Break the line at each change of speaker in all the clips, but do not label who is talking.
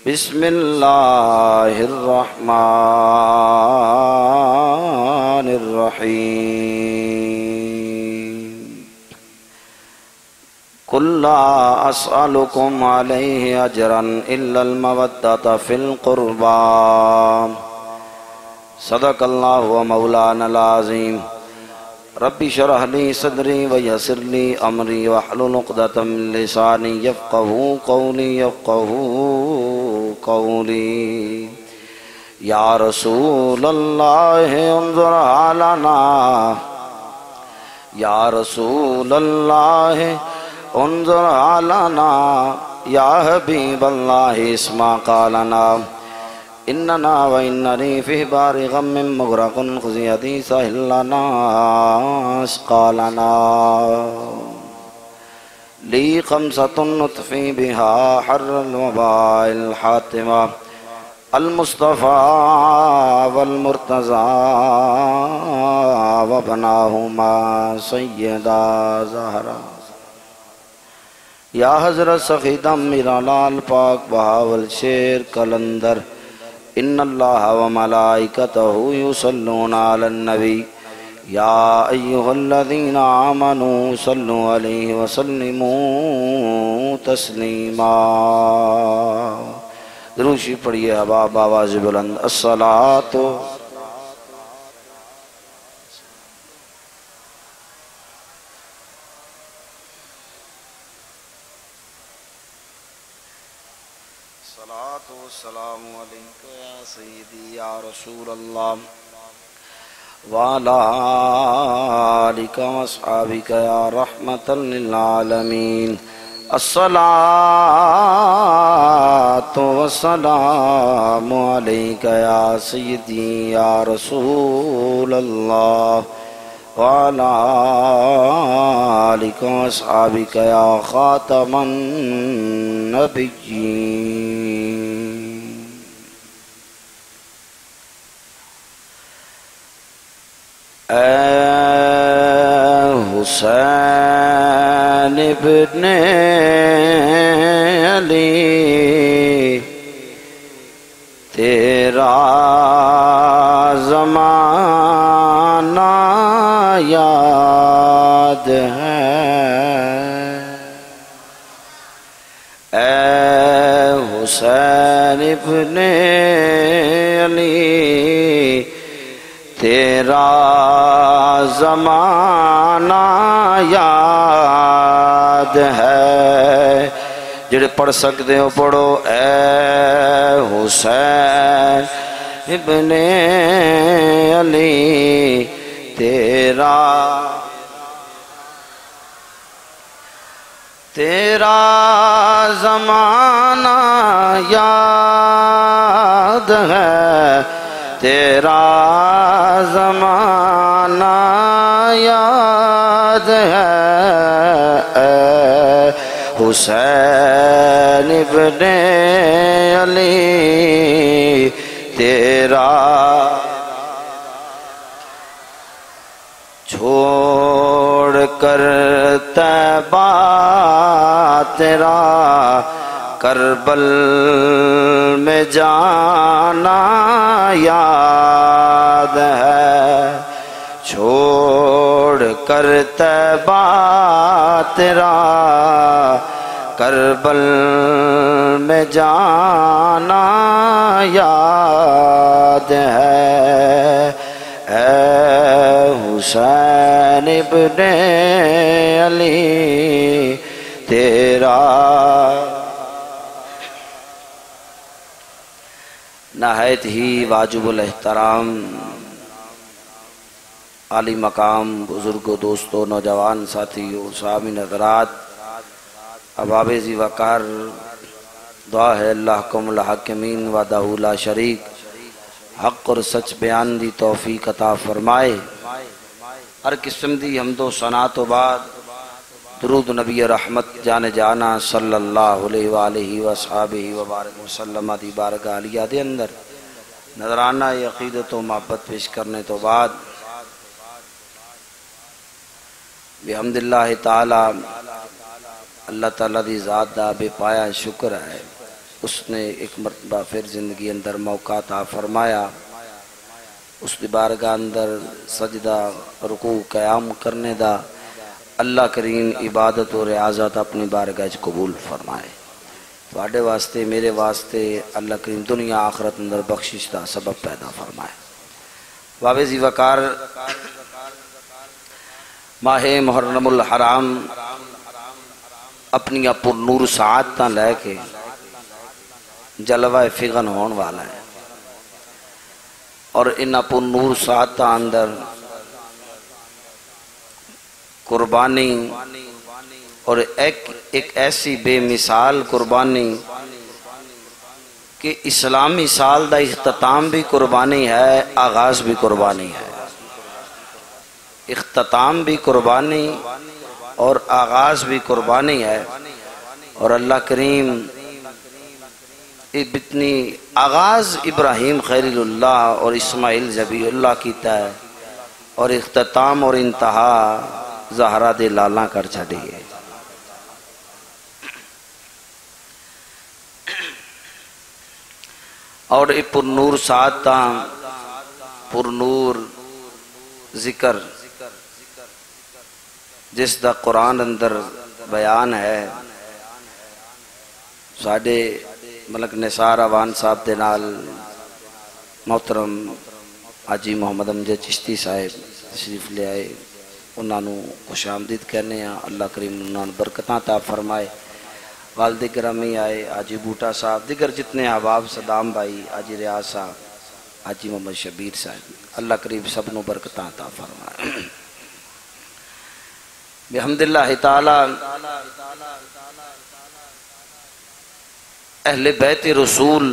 بسم اللہ الرحمن الرحیم قل لا اسألكم علیہ اجرا الا المودۃ فی القربى صدق اللہ و مولانا العظیم رب اشرح لی صدری ویسر لی امری واحلل عقدۃ من لسانی یفقہوا قولی یا رسول اللہ انظر علینا یا رسول اللہ انظر علینا یا حبیب اللہ اسمع قالنا اننا واننی فی بار غم مغرق خذ یدی سہل لنا اسقالنا لی خمسۃ نطفی بہا حر الوباء الحاتمہ المصطفیٰ والمرتضیٰ وبناہما سیدہ زہرا یا حضرت سخی دم میرا لال پاک بہاول شیر کلندر ان اللہ و ملائکتہ یصلون علی النبی یا ایہا الذین آمنوا صلوا علیہ وسلموا تسلیما دروشی پڑھیے حباب آواز بلند الصلاۃ والسلام علیکہ یا سیدی یا رسول اللہ وعلا آلکہ واصحابکہ یا رحمتا للعالمین الصلاۃ والسلام علیکہ یا سیدی یا رسول اللہ وعلا آلکہ واصحابکہ یا خاتم النبیین اے حسین ابن علی تیرا زمانہ یاد ہے اے حسین ابن علی تیرا زمانہ یاد ہے جڑے پڑھ سکتے ہو پڑھو اے حسین ابن علی تیرا زمانہ یاد ہے تیرا زمانہ یاد ہے اے حسین ابن علی تیرا چھوڑ کر طیبہ تیرا کربل میں جانا یاد ہے چھوڑ کر طیبہ تیرا کربل میں جانا یاد ہے اے حسین ابن علی تیرا نہایت ہی واجب الاحترام عالی مقام بزرگوں دوستوں نوجوان ساتھیوں سامعین حضرات احباب ذی وقار دعا ہے اللہ کم الحاکمین وحدہ لا شریک حق اور سچ بیان دی توفیق عطا فرمائے ہر قسم دی حمد و ثنا تو بعد درود نبی رحمت جان جانا صلی اللہ علیہ وآلہ وصحابہ وبارک وسلم دی بارگاہ علیہ دے اندر نظرانہ عقیدت و محبت پیش کرنے تو بعد بحمد اللہ تعالی اللہ تعالیٰ دی ذات دا بے پایا شکر ہے اس نے ایک مرتبہ پھر زندگی اندر موقع عطا فرمایا، اس دی بارگاہ اندر سجدہ رکوع قیام کرنے دا، اللہ کریم عبادت و ریاضت اپنی بارگاہ وچ قبول فرمائے۔ تواڈے واسطے میرے واسطے اللہ کریم دنیا آخرت اندر بخشش دا سبب پیدا فرمائے۔ بابے زی وقار ماہ محرم الحرام اپنی پر نور سعادتاں لے کے جلوہ فغن ہون والا ہے، اور ان پر نور سعادتاں اندر قربانی اور ایک ایسی بے مثال قربانی کہ اسلامی سال دا اختتام بھی قربانی ہے، آغاز بھی قربانی ہے، اختتام بھی قربانی اور آغاز بھی قربانی ہے۔ اور اللہ کریم اتنی آغاز ابراہیم خلیل اللہ اور اسماعیل ذبیح اللہ کیتا ہے، اور اختتام اور انتہا زہرا دے لالا کر چھڑی ہے۔ اور پر نور سعادتاں پر نور ذکر جس دا قرآن اندر بیان ہے، ساڈے ملک نثار اوان صاحب دے نال محترم حاجی محمد امجد چشتی صاحب تشریف لے آئے، انہاں نو خوش آمدید کہنے ہیں، اللہ کریم انہاں نو برکتاں عطا فرمائے۔ والد گرامی آئے، حاجی بوٹا صاحب، دیگر جتنے احباب، صدام بھائی، حاجی ریاض صاحب، حاجی محمد شبیر صاحب، اللہ کریم سب نو برکتاں عطا فرمائے۔ بحمداللہ تعالی اہل بیت رسول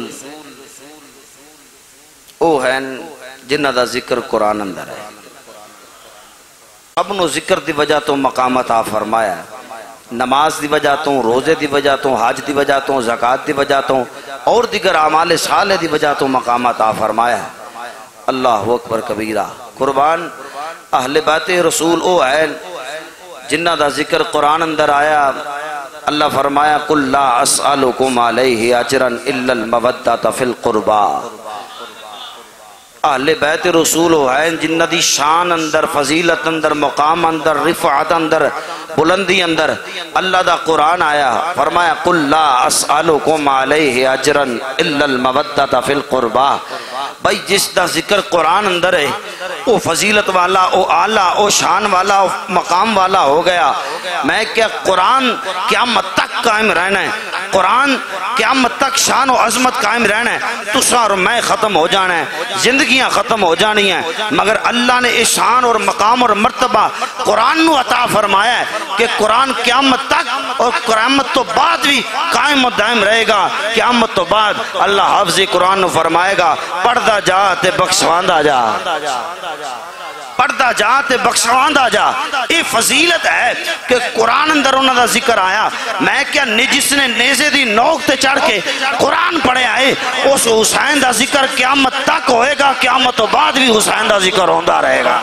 او ہیں جنہ دا ذکر قرآن اندر ہے، اب نو ذکر دی وجہ تو مقام عطا فرمایا ہے، نماز دی وجہ تو، روزے دی وجہ تو، حج دی وجہ تو، زکوٰۃ دی وجہ تو، اور دیگر اعمال صالح دی وجہ تو مقام عطا فرمایا ہے۔ اللہ اکبر کبیرہ۔ قربان اہل بیت رسول او ہے جنہ دا ذکر قرآن اندر آیا، اللہ فرمایا قُلْ لَا أَسْأَلُكُمْ عَلَيْهِ أَجْرًا إِلَّا الْمَوَدَّةَ فِي الْقُرْبَى۔ اہل بیت رسول ہیں جنہ دی شان اندر، فضیلت اندر، مقام اندر، رفعت اندر، بلندی اندر اللہ دا قرآن آیا، فرمایا قُلْ لَا أَسْأَلُكُمْ عَلَيْهِ أَجْرًا إِلَّا الْمَوَدَّةَ فِي الْقُرْبَى۔ بھائی جس دا ذکر قرآن اندر ہے او فضیلت والا، او اعلیٰ، او شان والا، او مقام والا ہو گیا۔ میں کیا قرآن قیامت تک قائم رہنا ہے، قرآن قیامت تک شان و عظمت قائم رہنا ہے، تسا اور میں ختم ہو جانا ہے، زندگیاں ختم ہو جانی ہیں، مگر اللہ نے شان اور مقام اور مرتبہ قرآن نو عطا فرمایا ہے کہ قرآن قیامت تک اور قیامت تو بعد بھی قائم و دائم رہے گا۔ قیامت تو بعد اللہ حافظ قرآن نو فرمائے گا پڑھدا جا تے بخشواندا جا، پڑھدا جا تے بخشواندا جا۔ یہ فضیلت ہے کہ قرآن اندر انہوں دا ذکر آیا۔ میں کیا جس نے نیزے دی نوک تے چڑھ کے قرآن پڑھے آئے اس حسین دا ذکر قیامت تک ہوئے گا، قیامت تو بعد بھی حسین دا ذکر ہوندہ رہے گا۔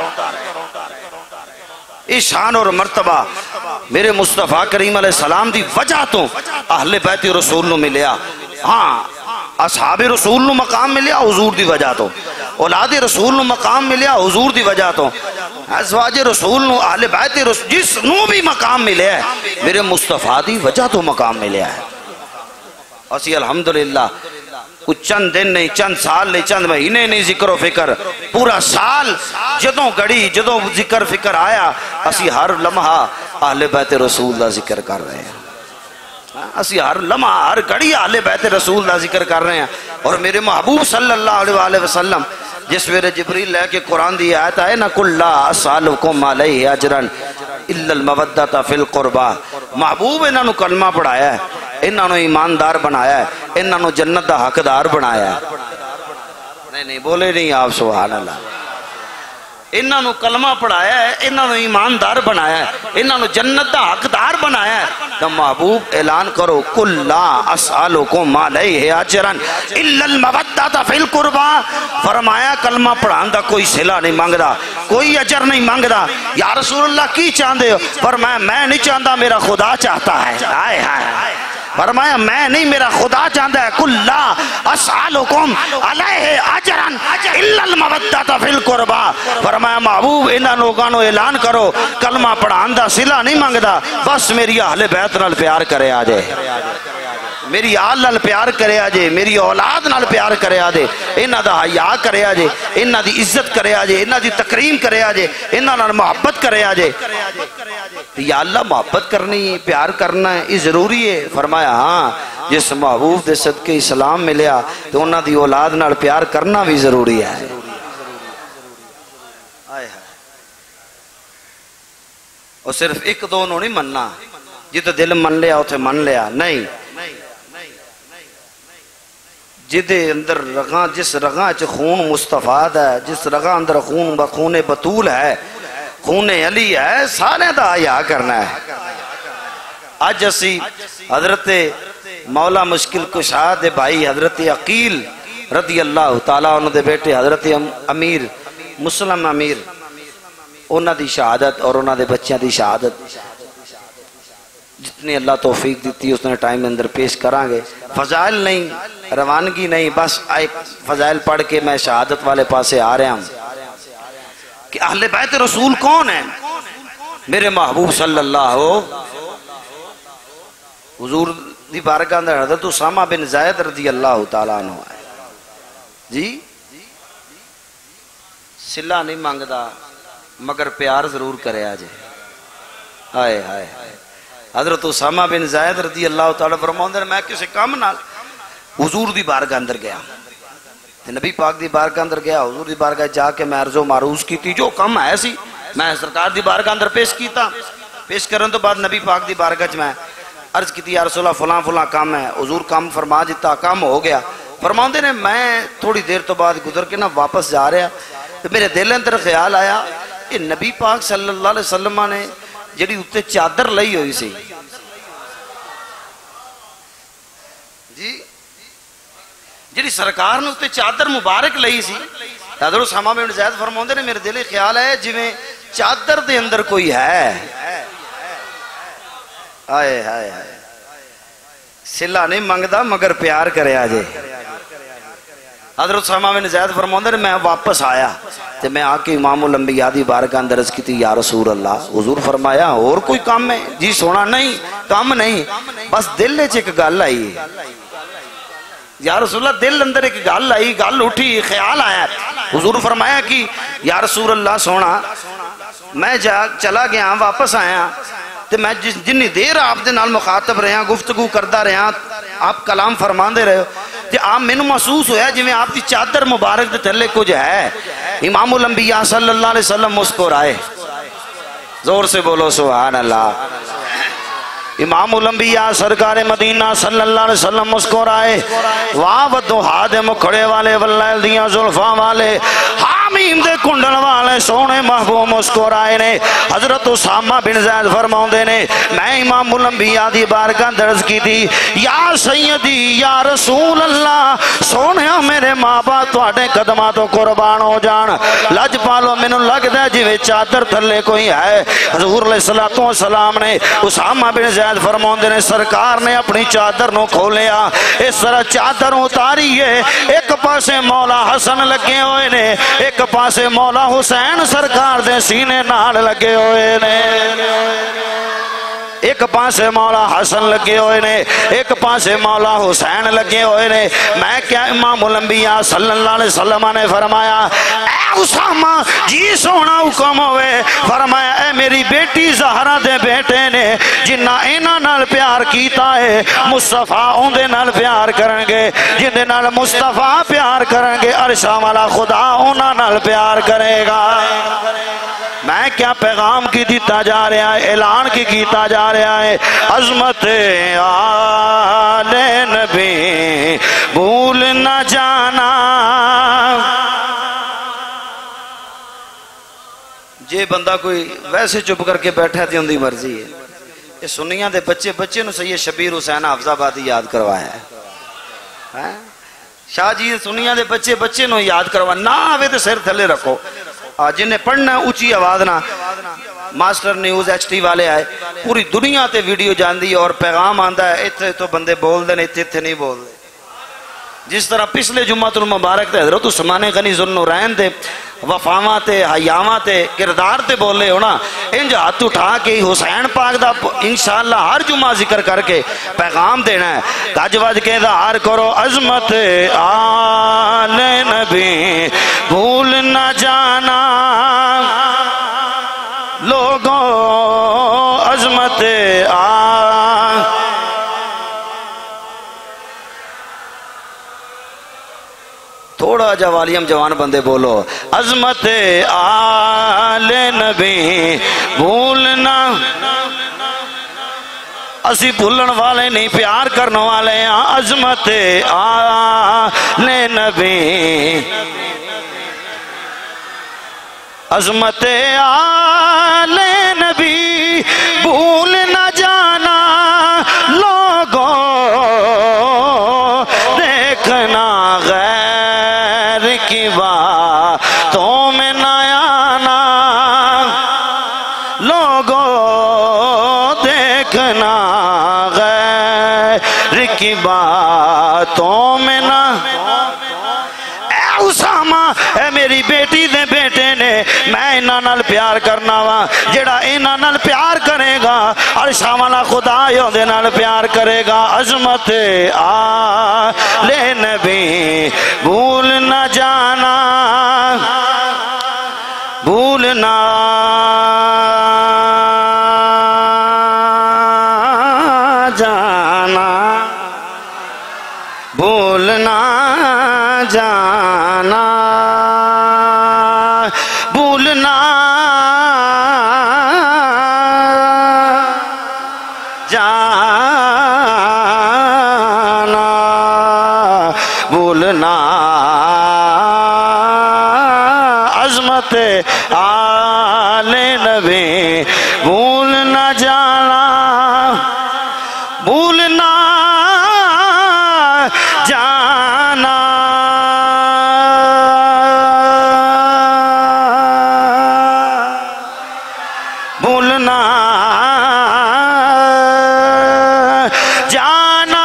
اس شان اور مرتبہ میرے مصطفیٰ کریم علیہ السلام دی وجہ تو اہل بیت رسول نو ملیا۔ ہاں اصحاب رسول نو مقام ملیا حضور دی وجہ تو، اولاد رسول نو مقام ملیا حضور دی وجہ تو، ازواج رسول نو، اہل بیت رسول جس نو بھی مقام ملیا ہے میرے مصطفیٰ دی وجہ تو مقام ملیا ہے۔ اسی الحمدللہ کچھ چند دن نہیں، چند سال نہیں، چند مہینے نہیں، ذکر و فکر پورا سال جدوں گڑی، جدوں ذکر فکر آیا، اسی ہر لمحہ اہل بیت رسول دا ذکر کر رہے ہیں، اسی ہر لمحہ ہر گھڑی اہل بیت رسول دا ذکر کر رہے ہیں۔ اور میرے محبوب صلی اللہ علیہ وآلہ وسلم جس ویلے جبریل لے کے قرآن دی آیت ہے نا قُلْ لَا أَسْأَلُكُمْ عَلَيْهِ أَجْرًا إِلَّا الْمَوَدَّةَ فِي الْقُرْبَى، محبوب انہوں نے کلمہ پڑھایا ہے، انہوں نے ایماندار بنایا ہے، انہوں نے جنت دا حقدار بنایا ہے۔ نہیں بولے نہیں آپ سبحان اللہ۔ انہوں نے کلمہ پڑھایا ہے، انہوں نے ایماندار بنایا ہے، انہوں نے جنت دا حقدار بنایا ہے۔ تو محبوب اعلان کرو قُلْ لَا أَسْأَلُكُمْ عَلَيْهِ أَجْرًا إِلَّا الْمَوَدَّةَ فِي الْقُرْبَى۔ فرمایا کلمہ پڑھان دا کوئی صلہ نہیں مانگدا، کوئی اجر نہیں مانگدا۔ یا رسول اللہ کی چاہندے ہو؟ فرمایا میں نہیں چاہندہ، میرا خدا چاہتا ہے۔ فرمایا میں نہیں، میرا خدا چاہتا ہے قُلْ لَا أَسْأَلُكُمْ عَلَيْهِ أَجْرًا إِلَّا الْمَوَدَّةَ فِي الْقُرْبَى۔ فرمایا محبوب انہاں لوگاں نو اعلان کرو کلمہ پڑھان دا صلہ نہیں مانگدا، بس میری اہل بیت نال پیار کرے آ جائے، میری آل نال پیار کرے آجے، میری اولاد نال پیار کرے آجے، انہاں دا حیا کرے آجے، انہاں دی عزت کرے آجے، انہاں دی تکریم کرے آجے، انہاں نال محبت کرے آجے۔ یا اللہ محبت کرنی، پیار کرنا ہے، یہ ضروری ہے؟ فرمایا ہاں، جس محبوب دے صدقے اسلام ملیا تو انہاں دی اولاد نال پیار کرنا بھی ضروری ہے۔ اور صرف ایک دو نو نہیں مننا، جت دل من لیا اتھے من لیا نہیں، جدے اندر رگاں، جس رگاں چ خون مصطفیٰ ہے، جس رگاں اندر خون بطول ہے، خون علی ہے، سارے دا حیا کرنا ہے۔ آج اسی حضرت مولا مشکل کشا دے بھائی حضرت عقیل رضی اللہ تعالیٰ عنہ دے بیٹے حضرت امیر مسلم امیر، انہاں دی شہادت اور انہاں دے بچیاں دی شہادت جتنی اللہ توفیق دیتی اس نے ٹائم اندر پیش کران گے۔ فضائل نہیں، روانگی نہیں، بس آئے فضائل پڑھ کے میں شہادت والے پاسے آ رہا ہوں کہ اہل بیت رسول کون ہیں؟ میرے محبوب صلی اللہ حضور دی بارگاہ اندر حضرت اسامہ بن زید رضی اللہ تعالیٰ عنہ ہے جی، صلہ نہیں مانگدا مگر پیار ضرور کرے آجے۔ ہائے ہائے حضرت اسامہ بن زید رضی اللہ تعالیٰ فرماؤں میں کسی کام نال حضور دی بارگاہ اندر گیا، نبی پاک دی بارگاہ اندر گیا، حضور دی بارگاہ جا کے میں عرض و معروض کی تھی، جو کم ہے سی میں سرکار دی بارگاہ اندر پیش کیتا، پیش کرن تو بعد نبی پاک دی بارگاہ میں عرض کی تھی یا رسول اللہ فلاں فلاں کام ہے، حضور کام فرما دیتا، کام ہو گیا۔ فرماؤں نے میں تھوڑی دیر تو بعد گزر کے نا واپس جا رہا تو میرے دل اندر خیال آیا کہ نبی پاک صلی اللہ علیہ وسلم نے جڑی اتے چادر لئی ہوئی سی جی، جڑی سرکار نے اتے چادر مبارک لئی سی، حضرت اسامہ بن زید فرماؤندے نے میرے دل خیال ہے جویں چادر دے اندر کوئی ہے۔ آئے ہائے ہائے صلہ نہیں منگدا مگر پیار کرے آجے۔ حضرت اسامہ بن زید فرماؤندے نے میں واپس آیا تے میں آ کے امام الانبیاء دی بارگاہ اندر عرض کی تھی یا رسول اللہ، حضور فرمایا اور کوئی کام ہے؟ جی سونا نہیں، کام نہیں، بس دل وچ ایک گل آئی یا رسول اللہ، دل اندر ایک گل آئی، گل اٹھی، خیال آیا۔ حضور فرمایا کہ یا رسول اللہ سونا میں چلا گیا واپس آیا تو میں جنی دیر آپ دے نال مخاطب رہا، گفتگو کردہ رہا، آپ کلام فرماندے رہے ہو، کہ آپ میں محسوس ہویا جی میں آپ کی چادر مبارک دے تھلے کچھ ہے۔ امام الانبیاء صلی اللہ علیہ وسلم مسکرائے، زور سے بولو سبحان اللہ۔ امام الانبیاء سرکار مدینہ صلی اللہ علیہ وسلم مسکرائے، واہ ودوہا دے مکھڑے والے واللیل دیاں زلفاں والے حامیم دے کنڈل والے سونے محبوب مسکرائے نے۔ حضرت اسامہ بن زید فرماؤندے نے میں امام الانبیاء دی بارگاہ درز کی تھی، یا سیدی یا رسول اللہ سونے میرے ماں باپ تواڈے قدماں تو قربان ہو جان، لج پالو مینوں لگدا ہے جویں چادر تھلے کوئی ہے۔ حضور علیہ السلام نے اسامہ بن زید فرماؤندے نے سرکار نے اپنی چادر نو کھولیا، اس طرح چادر اتاری ہے، ایک پاسے مولا حسن لگے ہوئے نے، ایک پاسے مولا حسین سرکار دے سینے نال لگے ہوئے نے، ایک پاسے مولا حسن لگے ہوئے نے، ایک پاسے مولا حسین لگے ہوئے نے۔ میں کیا امام الانبیاء صلی اللہ علیہ وسلم نے فرمایا اے اسامہ جی سونا حکم ہوئے، فرمایا اے میری بیٹی زہرہ دے بیٹے نے جنہ اینا نال پیار کیتا ہے مصطفیٰ اوندے نال پیار کرنگے، جندے نال مصطفیٰ پیار کرنگے عرشہ والا خدا اونا نال پیار کرے گا۔ میں کیا پیغام کی دیتا جا رہا ہے، اعلان کی کیتا جا رہا ہے، عظمت آل نبی بھول نہ جانا۔ جے بندہ کوئی ویسے چپ کر کے بیٹھا تھی اندھی مرضی ہے، یہ سنیاں دے بچے نو سید شبیر حسین حافظ آبادی یاد کروایا ہے، شاہ جی سنیاں دے بچے نو یاد کروا، نہ آوے تو سر تھلے رکھو، جنہیں پڑھنا اونچی آواز نہ ماسٹر نیوز ایچ ٹی والے آئے پوری دنیا تے ویڈیو جاندی اور پیغام آندا ہے اتنے تو بندے بول دیں اتنے نہیں بول دیں جس طرح پچھلے جمعۃ المبارک تے حضرت عثمان غنی ذوالنورین تے وفاواں تے حیاواں تے کردار تے بولے ہونا انج ہاتھ اٹھا کے حسین پاک دا انشاءاللہ ہر جمعہ ذکر کر کے پیغام دینا ہے گج وج کے اظہار کرو عظمت آل نبی بھول نہ جانا لوگوں عظمت تھوڑا جا والیم جوان بندے بولو عظمت آل نبی بھولنا اسی بھولن والے نہیں پیار کرنے والے ہیں عظمت آل نبی عظمت آل نبی بھول نہ جانا لوگوں دیکھنا غیر کی باتوں میں نہ آنا لوگوں دیکھنا غیر کی باتوں میں نہ اے اسامہ اے میری بیٹی دے بیٹے نے میں انہاں نال پیار کرنا وا جڑا انہاں نال پیار کرے گا عرشاں والا خدا دے نال پیار کرے گا عظمت آل نبی بھول نہ جانا بھولنا جانا بھولنا جانا بھولنا جانا بھولنا عظمت آل نبی بھولنا جانا بھولنا جانا بھولنا جانا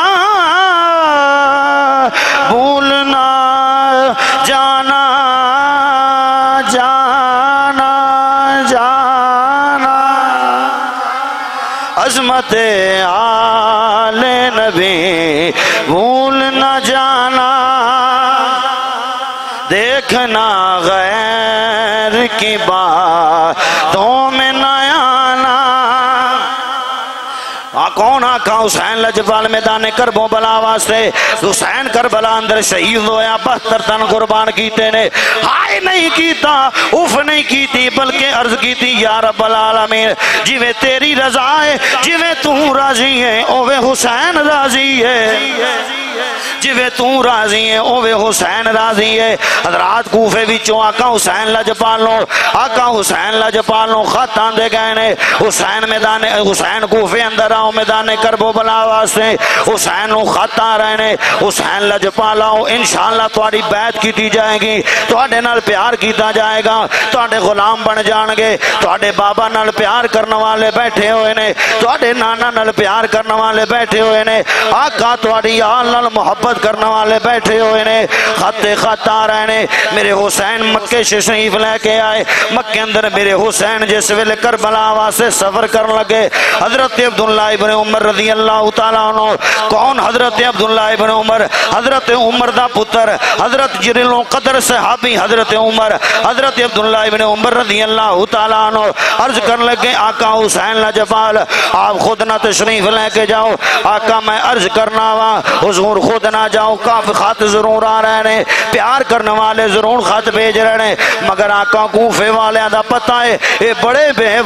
بھولنا جانا جانا جانا عظمت آل نبی بھول نہ جانا دیکھنا غیر کی باتوں میں نہ آنا کون آقا حسین لجپال میدان کربلا واسطے حسین کربلا اندر شہید ہویا 72 تن قربان کیتے نے ہائے نہیں کیتا اف نہیں کیتی بلکہ عرض کیتی یا رب العالمین جویں تیری رضا ہے جویں تو راضی ہے اوے حسین راضی ہے جویں تو راضی ہے اوے حسین راضی ہے حضرات کوفے وچوں آقا حسین لجپال نو خط آندے گئے نے حسین کوفے اندر آؤ میدان کربلا واسطے حسین نو خط آ رہے نے حسین لجپال آؤ انشاءاللہ تہاڈی بیعت کیتی جائے گی تہاڈے نال پیار کیتا جائے گا تہاڈے غلام بن جان گے تہاڈے بابا نال پیار کرنے والے بیٹھے ہوئے نے تہاڈے نانا نال پیار کرنے والے بیٹھے ہوئے نے آقا تہاڈی آل نال محبت کرنے والے بیٹھے ہوئے نے خط آ رہے نے میرے حسین مکے شریف لے کے آئے مکے اندر میرے حسین جس ویلے کربلا واسطے سفر کرنے لگے حضرت عبداللہ ابن عمر رضی اللہ تعالیٰ عنہ کون حضرت عبداللہ ابن عمر حضرت عمر دا پتر حضرت جلیل القدر صحابی حضرت عبداللہ ابن عمر رضی اللہ تعالیٰ عنہ عرض کرنے لگے آقا حسین لجپال آپ خود نہ تشریف لے کے جاؤ آقا میں عرض کرنا وا حضور خود نہ جاؤ کافی خط ضرور آ رہے ہیں پیار کرنے والے ضرور خط بھیج رہے ہیں مگر آقا کوفے والے دا پتہ ہے اے بڑے بے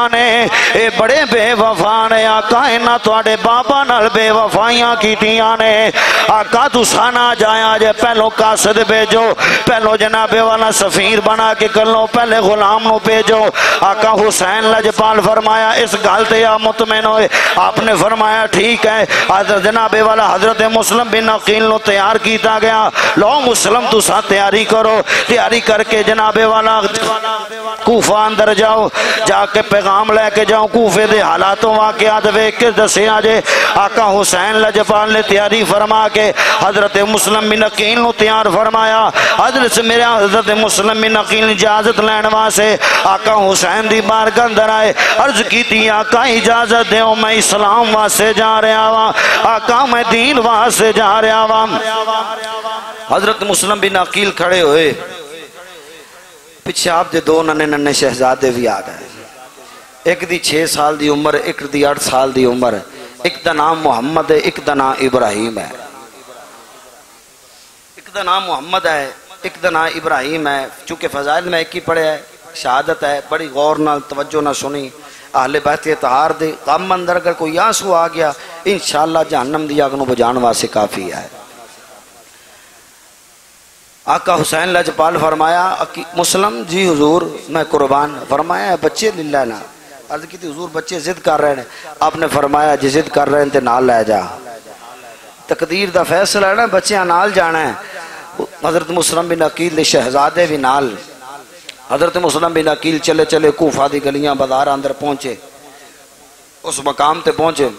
وفا نے آقا انہاں تواڈے بابا نال بے وفائیاں کیتیاں نے آقا تساں نہ جایا جے پہلو قاصد بھیجو پہلو جناب والا سفیر بنا کے کلو پہلے غلام نو بھیجو آقا حسین لجپال فرمایا اس گل تے آپ مطمئن ہوئے آپ نے فرمایا ٹھیک ہے جناب والا حضرت مسلم بن عقیل نو تیار کیتا گیا لو مسلم تساں تیاری کرو تیاری کر کے جناب والا کوفہ اندر جاؤ، جا کے پیغام لے کے جاؤ، کوفے دے حالاتوں واقعات دیکھ کے دسے آجے۔ آقا حسین لجپال نے تیاری فرما کے حضرت مسلم بن عقیل نو تیار فرمایا۔ حضرت مسلم بن عقیل اجازت لین واسے آقا حسین دی بارگاہ اندر آئے، عرض کی تھی آقا اجازت دیو میں اسلام واسے جا رہا ہوا، آقا میں دین واسے جا رہا ہوا۔ حضرت مسلم بن عقیل کھڑے ہوئے، پیچھے آپ دے دو ننے ننے شہزادے بھی آ گئے، ایک دی 6 سال دی عمر، ایک دی 8 سال دی عمر، ایک دا نام محمد ہے، ایک دا نام ابراہیم ہے، ایک دا نام محمد ہے، ایک دا نام ابراہیم ہے۔ چونکہ فضائل میں ایک ہی پڑھے ہے، شہادت ہے، بڑی غور نہ توجہ نہ سنی، اہل بیت اطہار دے غم اندر اگر کوئی آنسو آ گیا انشاءاللہ جہنم دی آگ نو بجان واسے کافی ہے۔ آقا حسین لجپال فرمایا مسلم جی حضور میں قربان، فرمایا بچے للہ نا، عرض کی تھی حضور بچے ضد کر رہے ہیں، آپ نے فرمایا جی ضد کر رہے ہیں تے نال لے جا، تقدیر دا فیصلہ ہے نا، بچیاں نال جانا ہے۔ حضرت مسلم بن عقیل دے شہزادے بھی نال۔ حضرت مسلم بن عقیل چلے چلے کوفہ دی گلیاں بازار اندر پہنچے، اس مقام تے پہنچے،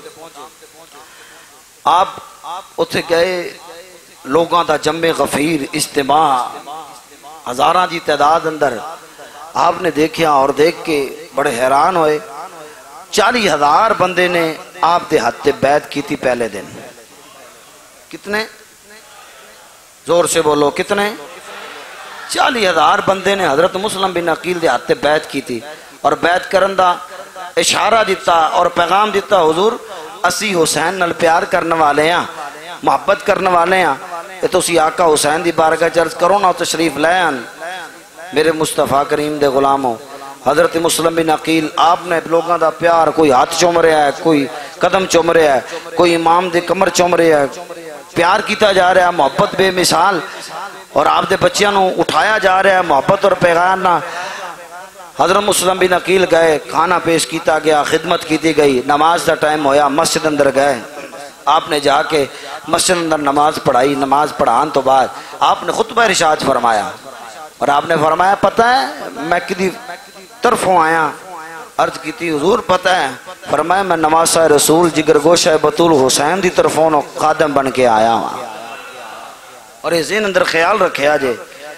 آپ اتھے گئے، لوگاں دا جمع غفیر اجتماع ہزاراں دی تعداد اندر آپ نے دیکھیا، اور دیکھ کے بڑے حیران ہوئے۔ 40,000 بندے نے آپ دے ہاتھ تے بیعت کی تھی پہلے دن۔ کتنے؟ زور سے بولو کتنے؟ 40,000 بندے نے حضرت مسلم بن عقیل دے ہاتھ تے بیعت کی تھی، اور بیعت کرن دا اشارہ دیتا اور پیغام دیتا، حضور اسی حسین نال پیار کرنے والے ہیں، محبت کرنے والے ہیں، تو اسی آقا حسین دی بارگاہ چرچ کرو نا، تشریف لے آن میرے مصطفیٰ کریم دے غلاموں۔ حضرت مسلم بن عقیل آپ نے لوگاں دا پیار، کوئی ہاتھ چوم رہا ہے، کوئی قدم چوم رہا ہے، کوئی امام دے کمر چوم رہا ہے، پیار کیتا جا رہا ہے، محبت بے مثال، اور آپ دے بچیاں نو اٹھایا جا رہا ہے محبت اور پیغام نہ۔ حضرت مسلم بن عقیل گئے، کھانا پیش کیتا گیا، خدمت کیتی گئی، نماز دا ٹائم ہویا، مسجد اندر گئے، آپ نے جا کے مسجد اندر نماز پڑھائی۔ نماز پڑھان تو بعد آپ نے خطبہ ارشاد فرمایا، اور آپ نے فرمایا پتہ ہے میں کدی طرفوں آیا؟ عرض کی تھی حضور پتہ ہے، فرمایا میں نواسہ رسول جگر گوشہ بطول حسین دی طرفوں خادم بن کے آیا ہوں۔ اور یہ ذہن اندر خیال رکھے آجے،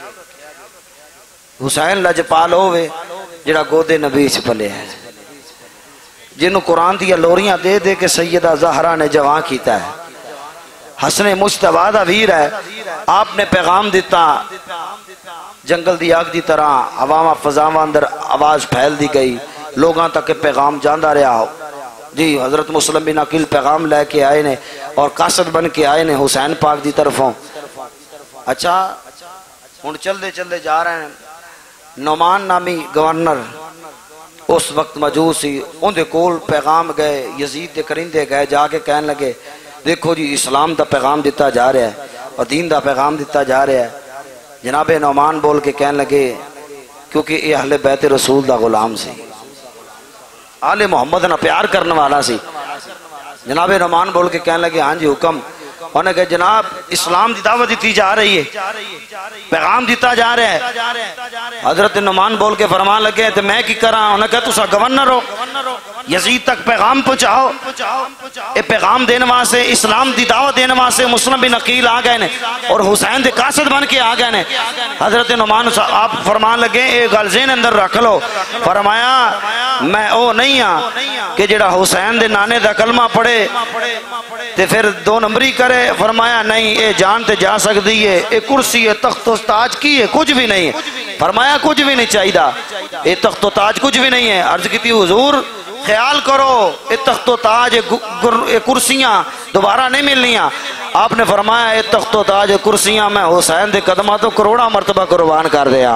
حسین لجپال ہوئے جڑا گودے نبی سے پلے ہے، جنہوں قرآن دیا لوریاں دے دے کے سیدہ زہرہ نے جوان کیتا ہے، حسن مجتبیٰ دا ویر ہے۔ آپ نے پیغام دیتا، جنگل دی آگ دی طرح عوامہ فضاواں اندر آواز پھیل دی گئی، لوگاں تک پیغام جاندہ رہا ہو۔ جی حضرت مسلم بن عقیل پیغام لے کے آئے نے، اور قاصد بن کے آئے نے حسین پاک دی طرفوں۔ اچھا ہن چلدے چلدے جا رہے ہیں، نعمان نامی گورنر اس وقت موجود سی، ان دے کول پیغام گئے، یزید دے کرندے گئے، جا کے کہنے لگے دیکھو جی اسلام دا پیغام دیتا جا رہا ہے اور دین دا پیغام دیتا جا رہا ہے۔ جناب نعمان بول کے کہنے لگے، کیونکہ یہ اہل بیت رسول دا غلام سی، آل محمد نہ پیار کرنے والا سی۔ جناب نعمان بول کے کہنے لگے ہاں جی حکم۔ انہوں نے کہا جناب اسلام دی دعوت دیتی جا رہی ہے، پیغام دیتا جا رہا ہے۔ حضرت نعمان بول کے فرمان لگے تو میں کی کراں؟ انہوں نے کہا تسا گورنر ہو، یزید تک پیغام پہنچاؤ، اے پیغام دینے واسطے، اسلام دی دعوت دینے واسطے مسلم بن عقیل آ گئے نے، اور حسین دے قاصد بن کے آ گئے نے۔ حضرت نعمان آپ فرمان لگے اے گل ذہن اندر رکھ لو، فرمایا میں او نہیں ہاں کہ جڑا حسین دے نانے دا کلمہ پڑھے تے پھر 2 نمبری کرے۔ فرمایا نہیں، اے جان تے جا سکتی ہے، اے کرسی ہے، تخت و تاج کی ہے، کچھ بھی نہیں ہے۔ فرمایا کچھ بھی نہیں چاہیے، اے تخت و تاج کچھ بھی نہیں ہے۔ عرض کی تھی حضور خیال کرو اے تخت و تاج اے کرسیاں دوبارہ نہیں ملنیاں۔ آپ نے فرمایا اے تخت و تاج کرسیاں میں حسین دے قدمہ تو کروڑا مرتبہ قربان کر دیا،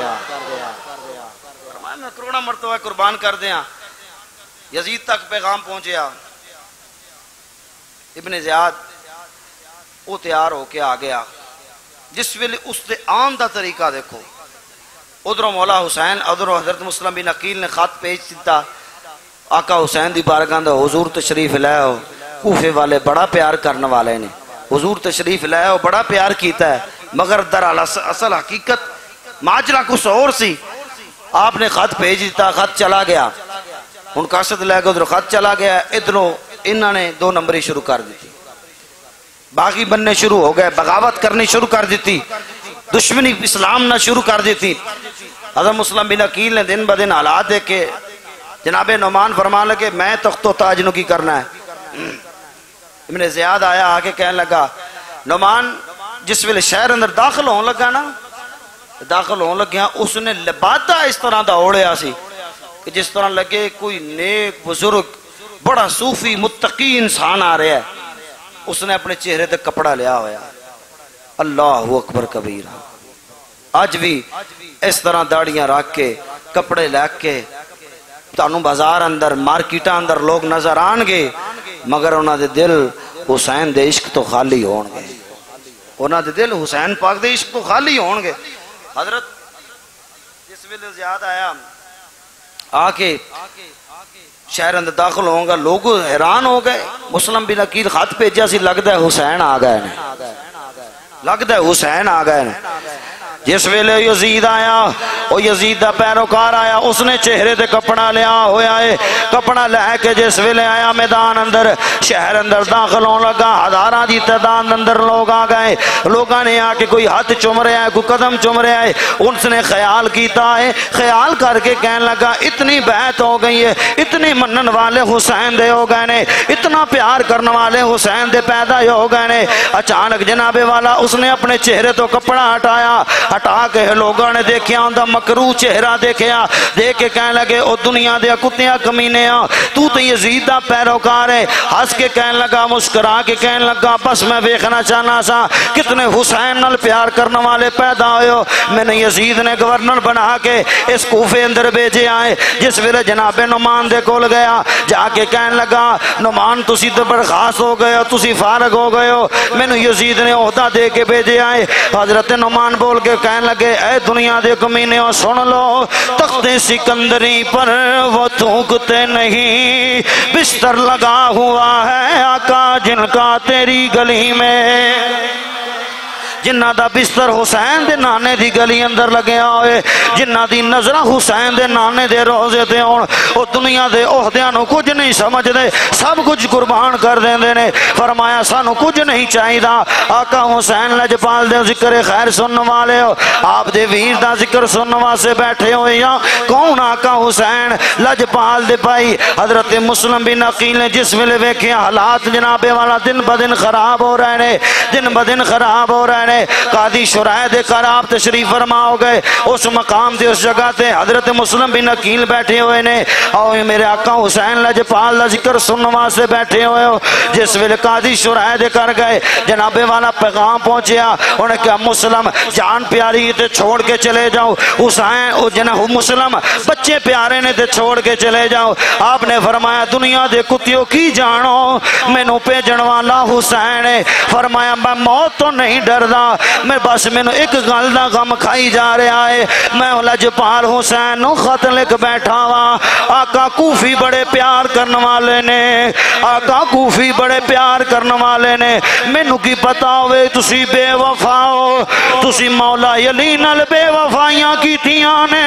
فرمایا میں کروڑا مرتبہ قربان کر دیا۔ یزید تک پیغام پہنچیا، ابن زیاد وہ تیار ہو کے آ گیا۔ جس ویلے اس دے عام دا طریقہ دیکھو، ادھروں مولا حسین، ادھروں حضرت مسلم بن عقیل نے خط بھیج دیتا، آقا حسین دی بارگاہ دا حضور تشریف لے آؤ، کوفے والے بڑا پیار کرنے والے نے، حضور تشریف لے آؤ، بڑا پیار کیتا ہے، مگر در اصل حقیقت ماجرا کچھ اور سی۔ آپ نے خط بھیج دیتا، خط چلا گیا، ان قاصد لے کے ادھر خط چلا گیا، ادھروں انہوں نے 2 نمبری شروع کر دی، باغی بننے شروع ہو گئے، بغاوت کرنی شروع کر دیتی، دشمنی اسلام نہ شروع کر دیتی۔ حضرت مسلم بن عقیل نے دن بدن حالات دیکھے، جناب نعمان فرمان لگے میں تخت و تاج نو کی کرنا ہے۔ ابن زیاد آیا آ کے کہنے لگا نعمان جس ویلے شہر اندر داخل ہون لگا نا، داخل ہون لگیا اس نے لبادہ اس طرح دا اوڑیا سی کہ جس طرح لگے کوئی نیک بزرگ بڑا صوفی متقی انسان آ رہا ہے۔ اس نے اپنے چہرے تے کپڑا لیا ہوا، اللہ اکبر کبیرہ۔ آج بھی اس طرح داڑیاں رکھ کے کپڑے لے کے تانوں بازار اندر مارکیٹاں اندر لوگ نظر آن گے، مگر انہاں دے دل حسین دے عشق تو خالی ہون گے، انہاں دے دل حسین پاک دے عشق تو خالی ہون گے۔ حضرت جس ویلے زیاد آیا آ کے شہر اندر داخل ہوں گا، لوگ حیران ہو گئے، مسلم بن عقیل خط بھیجا سی، لگتا ہے حسین آ گئے، لگتا ہے حسین آ گئے۔ جس ویلے یزید آیا، وہ یزید دا پیروکار آیا، اس نے چہرے تے کپڑا لیا ہویا ہے، کپڑا لے کے جس ویلے آیا میدان اندر شہر اندر داخل ہون لگا، ہزاراں دی تعداد اندر لوگ آ گئے، لوگاں نے آ کے کوئی ہاتھ چوم رہا ہے، کوئی قدم چوم رہا ہے، اس نے خیال کیتا ہے، خیال کر کے کہنے لگا اتنی بیعت ہو گئی ہے، اتنی منن والے حسین دے ہو گئے نے، اتنا پیار کرنے والے حسین دے پیدا ہو گئے نے۔ اچانک جناب والا اس نے اپنے چہرے تو کپڑا ہٹایا، ہٹا کے لوگوں نے دیکھیا اندر مکروہ چہرہ دیکھیا، دیکھ کے کہنے لگے او دنیا دے کتیاں کمینے ہاں، تو یزید دا پیروکار ہے۔ ہنس کے کہنے لگا، مسکرا کے کہنے لگا بس میں دیکھنا چاہنا سا کتنے حسین نال پیار کرنے والے پیدا ہوئے ہو۔ میں نے یزید نے گورنر بنا کے اس کوفے اندر بھیجے آئے، جس ویلے جناب نعمان دے کول گیا، جا کے کہنے لگا نعمان تسی تو برخاست ہو گئے ہو، تسی فارغ ہو گئے ہو، میں نے یزید نے عہدہ دے کے بھیجے آئے۔ حضرت نعمان بول کے کہنے لگے اے دنیا دے کمینے ہو سن لو، تخت سکندری پر وہ تھوکتے نہیں، بستر لگا ہوا ہے آقا جن کا تیری گلی میں، جنہ دا بستر حسین دے نانے دی گلی اندر لگیا ہوئے، جنہ دی نظرہ حسین دے نانے دے روزے تے ہون، وہ دنیا دے عہدیاں نو کچھ نہیں سمجھ دے، سب کچھ قربان کر دیں دے نے۔ فرمایا سانو کچھ نہیں چاہی دا، آقا حسین لجپال دے ذکر خیر سننے والے ہو، آپ دے ویر دا ذکر سننے واسے بیٹھے ہوئے یا کون آقا حسین لجپال دے پائی۔ حضرت مسلم بن عقیل نے جس ویلے ویکھے حالات جناب والا دن بدن خراب ہو رہے نے، دن بدن خراب ہو رہے نے، قاضی شرائع دے کراب تشریف فرما ہو گئے، اس مقام تے اس جگہ تے حضرت مسلم بن عقیل بیٹھے ہوئے نے، اور میرے آقا حسین لجپال دا ذکر سننے واسطے بیٹھے ہوئے ہو۔ جس ویلے قاضی شرائع دے کر گئے، جناب والا پیغام پہنچیا، انہیں کہا مسلم جان پیاری تے چھوڑ کے چلے جاؤ، حسین او جناب مسلم بچے پیارے نے تے چھوڑ کے چلے جاؤ۔ آپ نے فرمایا دنیا دے کتیوں کی جانو، میں نو پہ جنوالا حسین ہے۔ فرمایا میں موت تو نہیں ڈردا، میں بس میں نے ایک گل دا غم کھائی جا رہا ہے، میں لجپال حسین نو خط لکھ بیٹھا وا، آقا کوفی بڑے پیار کرنے والے نے، آقا کوفی بڑے پیار کرنے والے نے، میں نو کی پتا ہوئے تسی بے وفا ہو، تسی مولا علی نال بے وفائیاں کی تھیاں نے،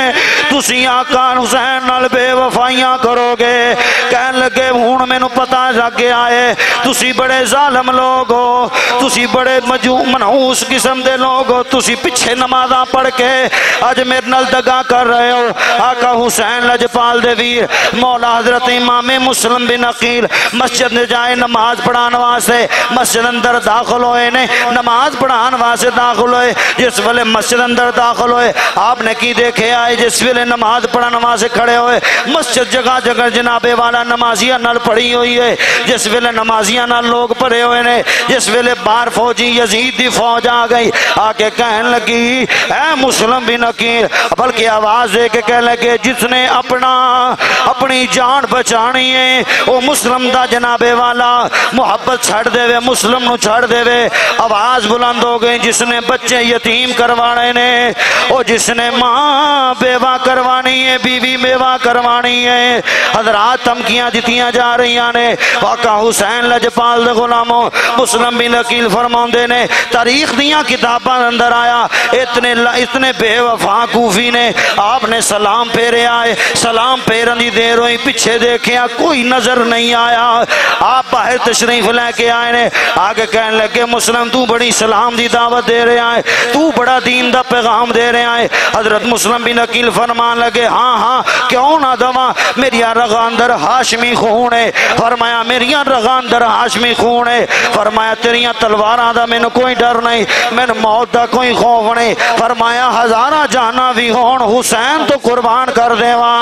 تسی آقا حسین نال بے وفائیاں کرو گے۔ کہنے لگے ہون میں نو پتا لگ گیا ہے تسی بڑے ظالم لوگ ہو، تسی بڑے منحوس قسم دے لوگ ہو، تسی پچھے نمازاں پڑھ کے آج میرے نال دگا کر رہے ہو۔ آقا حسین لجپال دے ویر مولا حضرت امام مسلم بن عقیل مسجد نے جائے نماز پڑھان واسے، مسجد اندر داخل ہوئے نے، نماز پڑھان واسے داخل ہوئے۔ جس ویلے مسجد اندر داخل ہوئے آپ نے کی دیکھے آئے، جس ویلے نماز پڑھان واسے کھڑے ہوئے، مسجد جگہ جگہ جناب والا نمازیاں نال پڑھی ہوئی ہے، جس ویلے نمازیاں نال لوگ پڑھے ہوئے نے، جس ویلے بار فوجی یزید دی فوج آ گئی، آ کے کہنے لگی اے مسلم بن عقیل، بلکہ آواز دے کے کہنے لگے جس نے اپنی جان بچانی ہے وہ مسلم دا جناب والا محبت چھڑ دے وے، مسلم نو چھڑ دے وے۔ آواز بلند ہو گئی جس نے بچے یتیم کروانے نے، او جس نے ماں بیوہ کروانی ہے، بیوی بیوہ کروانی ہے، حضرات دھمکیاں دتیاں جا رہی نے۔ آقا حسین لجپال دے غلاموں مسلم بن عقیل فرماندے نے تاریخ دیاں کتاباں اندر آیا اتنے بے وفا کوفی نے آپ نے سلام پھیرے آئے، سلام پھیرن دی دیر ہوئی، پیچھے دیکھیا کوئی نظر نہیں آیا۔ آپ باہر تشریف لے کے آئے نے، آگے کہنے لگے مسلم تو بڑی سلام دی دعوت دے رہے آئے، تو بڑا دین دا پیغام دے رہے آئے۔ حضرت مسلم بن عقیل فرمان لگے ہاں ہاں کیوں نہ دوا، میری رگاں اندر ہاشمی خون ہے۔ فرمایا میری رگاں اندر ہاشمی خون ہے۔ فرمایا تیریاں تلواراں دا مینوں کوئی ڈر نہیں، مینوں موت دا کوئی خوف نہیں۔ فرمایا ہزاراں جانا بھی ہون حسین تو قربان کر دیواں۔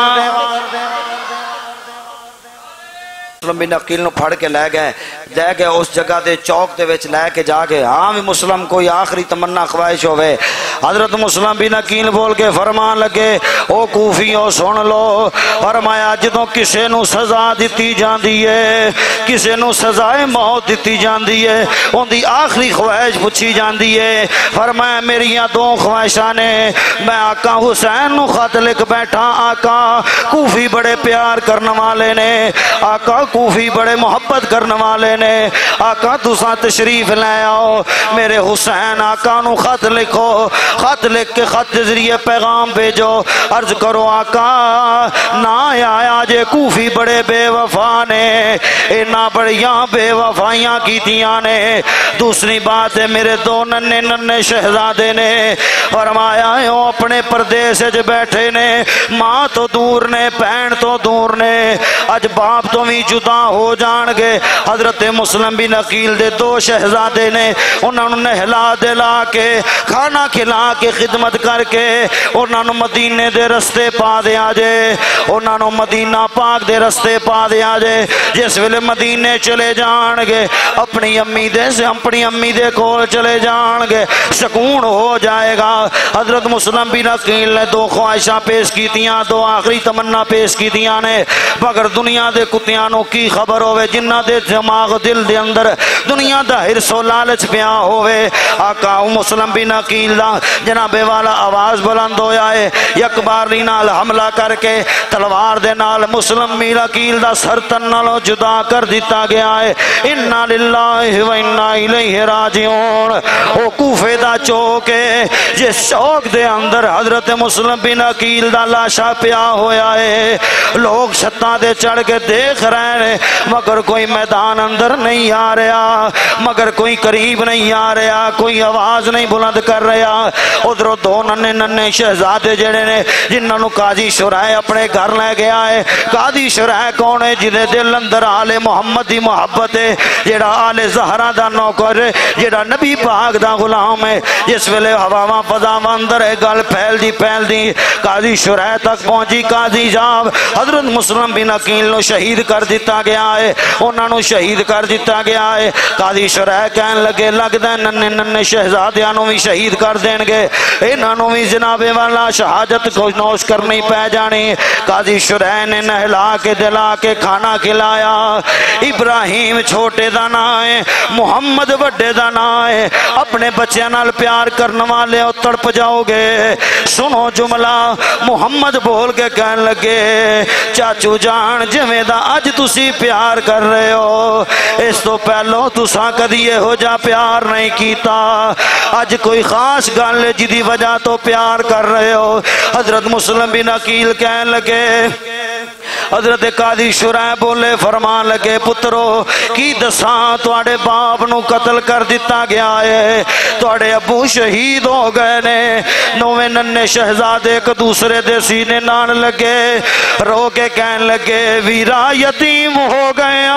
مسلم بن عقیل نو پھڑ کے لے گئے اس جگہ دے چوک دے وچ لے کے جا کے ہاں بھی مسلم کوئی آخری تمنا خواہش ہوئے۔ حضرت مسلم بن عقیل بول کے فرمان لگے او کوفیوں سن لو، فرمایا جدوں کسے نو سزا دتی جاندی ہے، کسے نو سزائے موت دتی جاندی ہے، ان دی آخری خواہش پوچھی جاندی ہے۔ فرمایا میریاں دو خواہشاں نے، میں آقا حسین نو خط لکھ بیٹھا، آقا کوفی بڑے پیار کرنے والے نے، آقا کوفی بڑے محبت کرنے والے نے، آقا تساں تشریف لے آؤ، میرے حسین آقا نو خط لکھو، خط لکھ کے خط ذریعے پیغام بھیجو، عرض کرو آقا نہ آیا جے کوفی بڑے بے وفا نے، اینا بڑیاں بے وفائیاں کیتیاں نے۔ دوسری بات ہے میرے دو ننے ننے شہزادے نے، فرمایا ہوں اپنے پردیس وچ بیٹھے نے، ماں تو دور نے بہن تو دور نے، اج باپ تو بھی جدا ہو جان گے۔ حضرت مسلم بن عقیل دے دو شہزادے نے، انہوں نے نہلا دلا کے کھانا کھلا کے خدمت کر کے انہوں نے مدینے دے رستے پا دیا جے، انہوں نے مدینہ پاک دے رستے پا دیا جے۔ جس ویلے مدینے چلے جان گے اپنی امی دے کول چلے جان گے، سکون ہو جائے گا۔ حضرت مسلم بن عقیل نے دو خواہشاں پیش کیتیاں، دو آخری تمنا پیش کیتیاں نے، مگر دنیا دے کتیاں نو کی خبر ہوئے جنہ دے دماغ دل دے اندر دنیا دا حرص و لالچ پیا ہوئے۔ آقا مسلم بن عقیل دا جناب والا آواز بلند ہویا ہے، یک باری نال حملہ کر کے تلوار دے نال مسلم بن عقیل دا سر تن نالوں جدا کر دیتا گیا ہے۔ انا للہ و انا الیہ راجعون۔ او کوفے دا چوک ہے، جس چوک دے اندر حضرت مسلم بن عقیل دا لاشا پیا ہویا ہے، لوگ چھتاں دے چڑھ کے دیکھ رہے ہیں مگر کوئی میدان اندر نہیں آ رہا، مگر کوئی قریب نہیں آ رہا، کوئی آواز نہیں بلند کر رہا۔ ادھروں دو ننے ننے شہزادے جڑے نے جنہوں قاضی شرائع اپنے گھر لے گیا ہے۔ قاضی شرائع کون ہے؟ جدے دل اندر آل محمد دی محبت ہے، جڑا آل زہرا دا نوکر ہے، جڑا نبی پاک دا غلام ہے۔ جس ویلے ہواواں فضاواں اندر ہے گل پھیل دی قاضی شرائع تک پہنچی، قاضی جاب حضرت مسلم بن عقیل نو شہید کر دیتا گیا ہے، انہوں نے شہید کر دیتا گیا ہے۔ قاضی شرائع کہنے لگے لگدا ننے ننے شہزادیاں نو بھی شہید کر دین گے، انہاں نو بھی جناب والا شہادت کو نوش کرنی پہ جانی۔ قاضی شرائع نے نہلا کے دلا کے کھانا کھلایا۔ ابراہیم چھوٹے دا نام ہے، محمد وڈے دا نام ہے، اپنے بچیاں نال پیار کرنے والے ہو تڑپ جاؤ گے۔ سنو جملہ محمد بول کے کہنے لگے چاچو جان جویں دا اج تسی پیار کر رہے ہو اس تو پہلو تساں کدی ہو جا پیار نہیں کیتا، اج کوئی خاص گل ہے جدی وجہ تو پیار کر رہے ہو۔ حضرت مسلم بن عقیل کہنے لگے، حضرت قاضی شرائع بولے فرمان لگے پترو کی دساں تواڈے باپ نو قتل کر دیتا گیا ہے، تواڈے ابو شہید ہو گئے نے۔ نویں ننے شہزادے ایک دوسرے دے سینے نان لگے، رو کے کہنے لگے ویرا یتیم ہو گیا،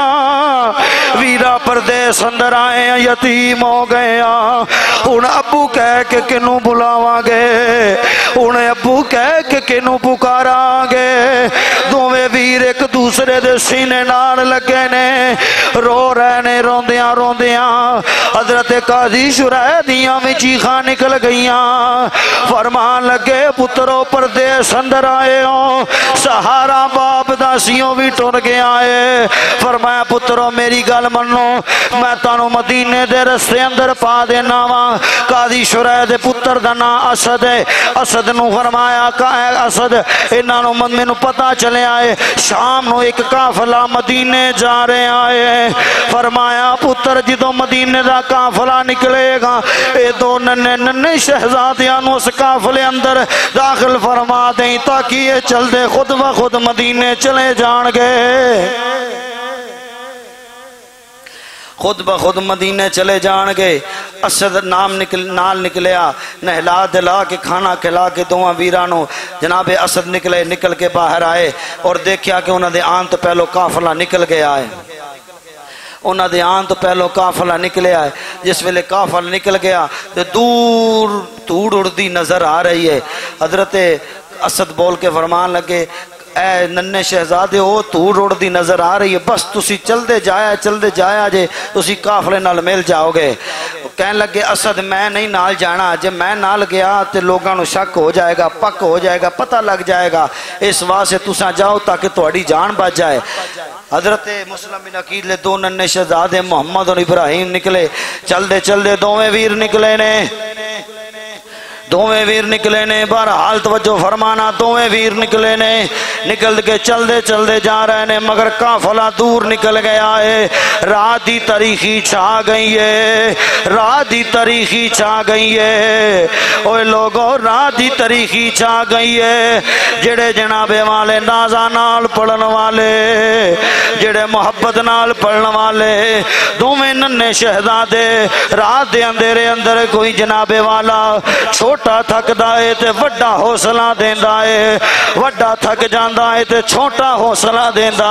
ویرا پردیس اندر آئے یتیم ہو گیا، ہن ابو کہہ کے کنوں بلاواں گے، ہن ابو کہہ کے کنوں پکاراں گے۔ دوویں ویر ایک دوسرے دے سینے نال لگے نے، رو رہے نے روندیاں روندیاں۔ حضرت قاضی شرائع دیاں وچ چیخاں نکل گئیاں، فرمان لگے پترو پردیس اندر آئے ہو، سہارا باپ دا वासियों भी टुर गया है। फरमाया पुत्रो मेरी गल मनो, मैं तानू मदीने दे रस्ते अंदर पा देना वा। कादी शुरैह दे पुत्र दा नाम असद है। असद नू फरमाया असद इन्हां नू मैनू पता चलिया है शाम नू एक काफला मदीने जा रहा है। फरमाया पुत्र जदों मदीने दा काफला निकलेगा ये दो नन्हे नन्हे शहजादियां नू उस काफले अंदर दाखिल फरमा दें ताकि ये चलते खुद ब खुद मदीने चले जाणगे। खुद ब खुद मदीने चले जाणगे। असद नाम नाल निकलिया, नहला दिला के खाना खिला के दोवां वीरां नू जनाबे असद निकल के बाहर आए और देखा कि उन्होंने आन तो पहलो काफला निकल गया है। उन्होंने आन तो पहलो काफला निकलिया है। जिस वेले काफला निकल गया तो दूर धूड़ उड़ती नजर आ रही है। हजरत असद बोल के फरमान लगे ऐ नन्हे शहजादे हो धूड़ उड़ती नजर आ रही है, बस तुसी चलते जाया जे तुसी काफले नाल मिल जाओगे। कहने लगे असद मैं नहीं नाल जाना, जे मैं नाल गया तो लोगों को शक हो जाएगा, पक हो जाएगा, पता लग जाएगा, इस वास्ते तुसा जाओ ताकि थोड़ी जान बच जाए। हजरत मुस्लिम बिन अकील ले दो नन्हे शहजादे मोहम्मद और इब्राहिम निकले। चलते चलते दोवें वीर निकले ने, दोवें वीर निकले ने। बहरहाल तवज्जो फरमाना, दोवें वीर निकले ने, निकल के चलते चलते जा रहे ने मगर काफला दूर निकल गया है। रात की तारीखी छा गई है, रात की तारीखी छा गई है। ओए लोगों रात की तारीखी छा गई है। जेड़े जनाबे वाले नाजा नाल पढ़न वाले, जेड़े मोहब्बत नाल पढ़न वाले दोवें नन्हे शहजादे रात के अंधेरे अंदर कोई जनाबे वाला छोटा थकदा है ते वड्डा हौसला देंदा है, वड्डा थक जांदा है ते छोटा हौसला देंदा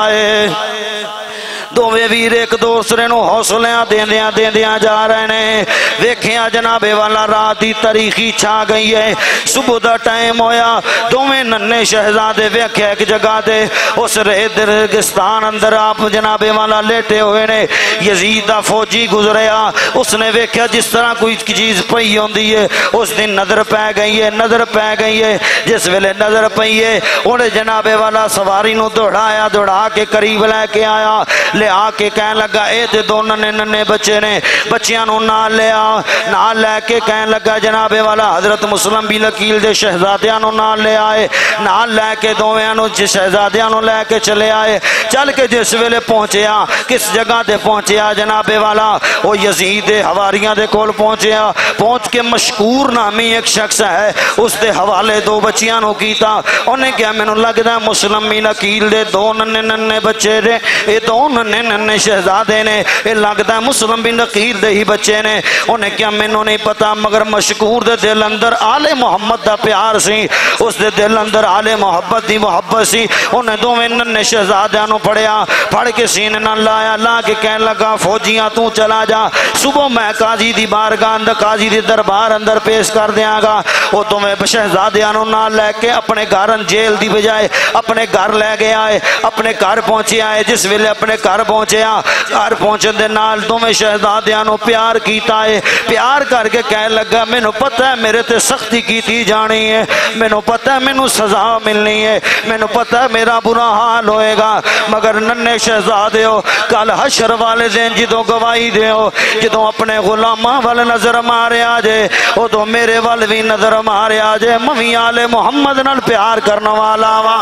है। दोवें वीर एक दूसरे नू हौसलियां देंदियां जा रहे ने। वेखिया जनाबे वाला रात की तारीखी छा गई है। सुबह का टाइम होया, दोवें नन्हे शहजादे वेख्या एक जगह ते उस रेगिस्तान अंदर आप जनाबे वाला लेटे हुए ने। यजीद दा फौजी गुजरिया, उसने वेख्या जिस तरह कोई चीज पई होंदी है। उस दिन नजर पै गई है, नजर पै गई है। जिस वेले नजर पई है उन्हें जनाबे वाला सवारी नू दौड़ाया, दौड़ा के करीब लैके आया, ले आके कहने लगा ए ते दो नन्हे नन्हे बच्चे ने, बच्चियां नू नाल ले आ। नाल लैके कहने लगा जनाबे वाला हजरत मुस्लिम बिन अकील दे शहजादियां नू नाल ले आए। नाल लैके दोवें नू शहजादियां नू लैके चले आए। चल के जिस वेले पहुंचया, किस जगह ते पहुंचया जनाबे वाला वो यजीद दे हवारियां दे कोल पहुंचया। पहुंच के मशकूर नामी एक शख्स है उसके हवाले दो बच्चियां नू कीता। उन्हें क्या मैनू लगदा मुस्लिम बिन अकील दे दो नन्हे नन्हे बच्चे ने, ये दो नन्हे नन्हे शहजादे ने, ये लगता है मुस्लिम बिन अकील दे ही बच्चे ने। उन्हें क्या मैनू नहीं पता मगर मशकूर दे दिल अंदर आले मोहम्मद दा प्यार सी, उस दे दिल अंदर आले मोहब्बत दी मोहब्बत सी। उन्हें दोवें नन्हे शहजादियां नू फड़िया, फड़ के सीने नाल लाया, ला के कहने लगा फौजियां तू चला जा, सुबह मैं काजी दी बारगाह अंदर काजी दी दरबार अंदर पेश कर दियांगा। वो दोवें शहजादियां नू नाल लैके अपने घर जेल दी बजाए अपने घर लै गया है। अपने घर पहुंचिया है। जिस वेले अपने घर पहुंचया, घर पहुंचने दे नाल दोवें शहजादियां नू प्यार कीता है। प्यार करके कह लगा मैनू पता है मेरे ते सख्ती की जानी है, मैनू पता है मैनू सजा मिलनी है, मैनू पता है मेरा बुरा हाल होएगा। मगर नन्हे शहजादे हो कल हशर वाले दिन जदों गवाही देओ, जदों अपने गुलामां वाल नजर मारिया जे उदों मेरे वाल भी नजर मारिया जे। मैं आले मुहम्मद नाल प्यार करने वाला वा।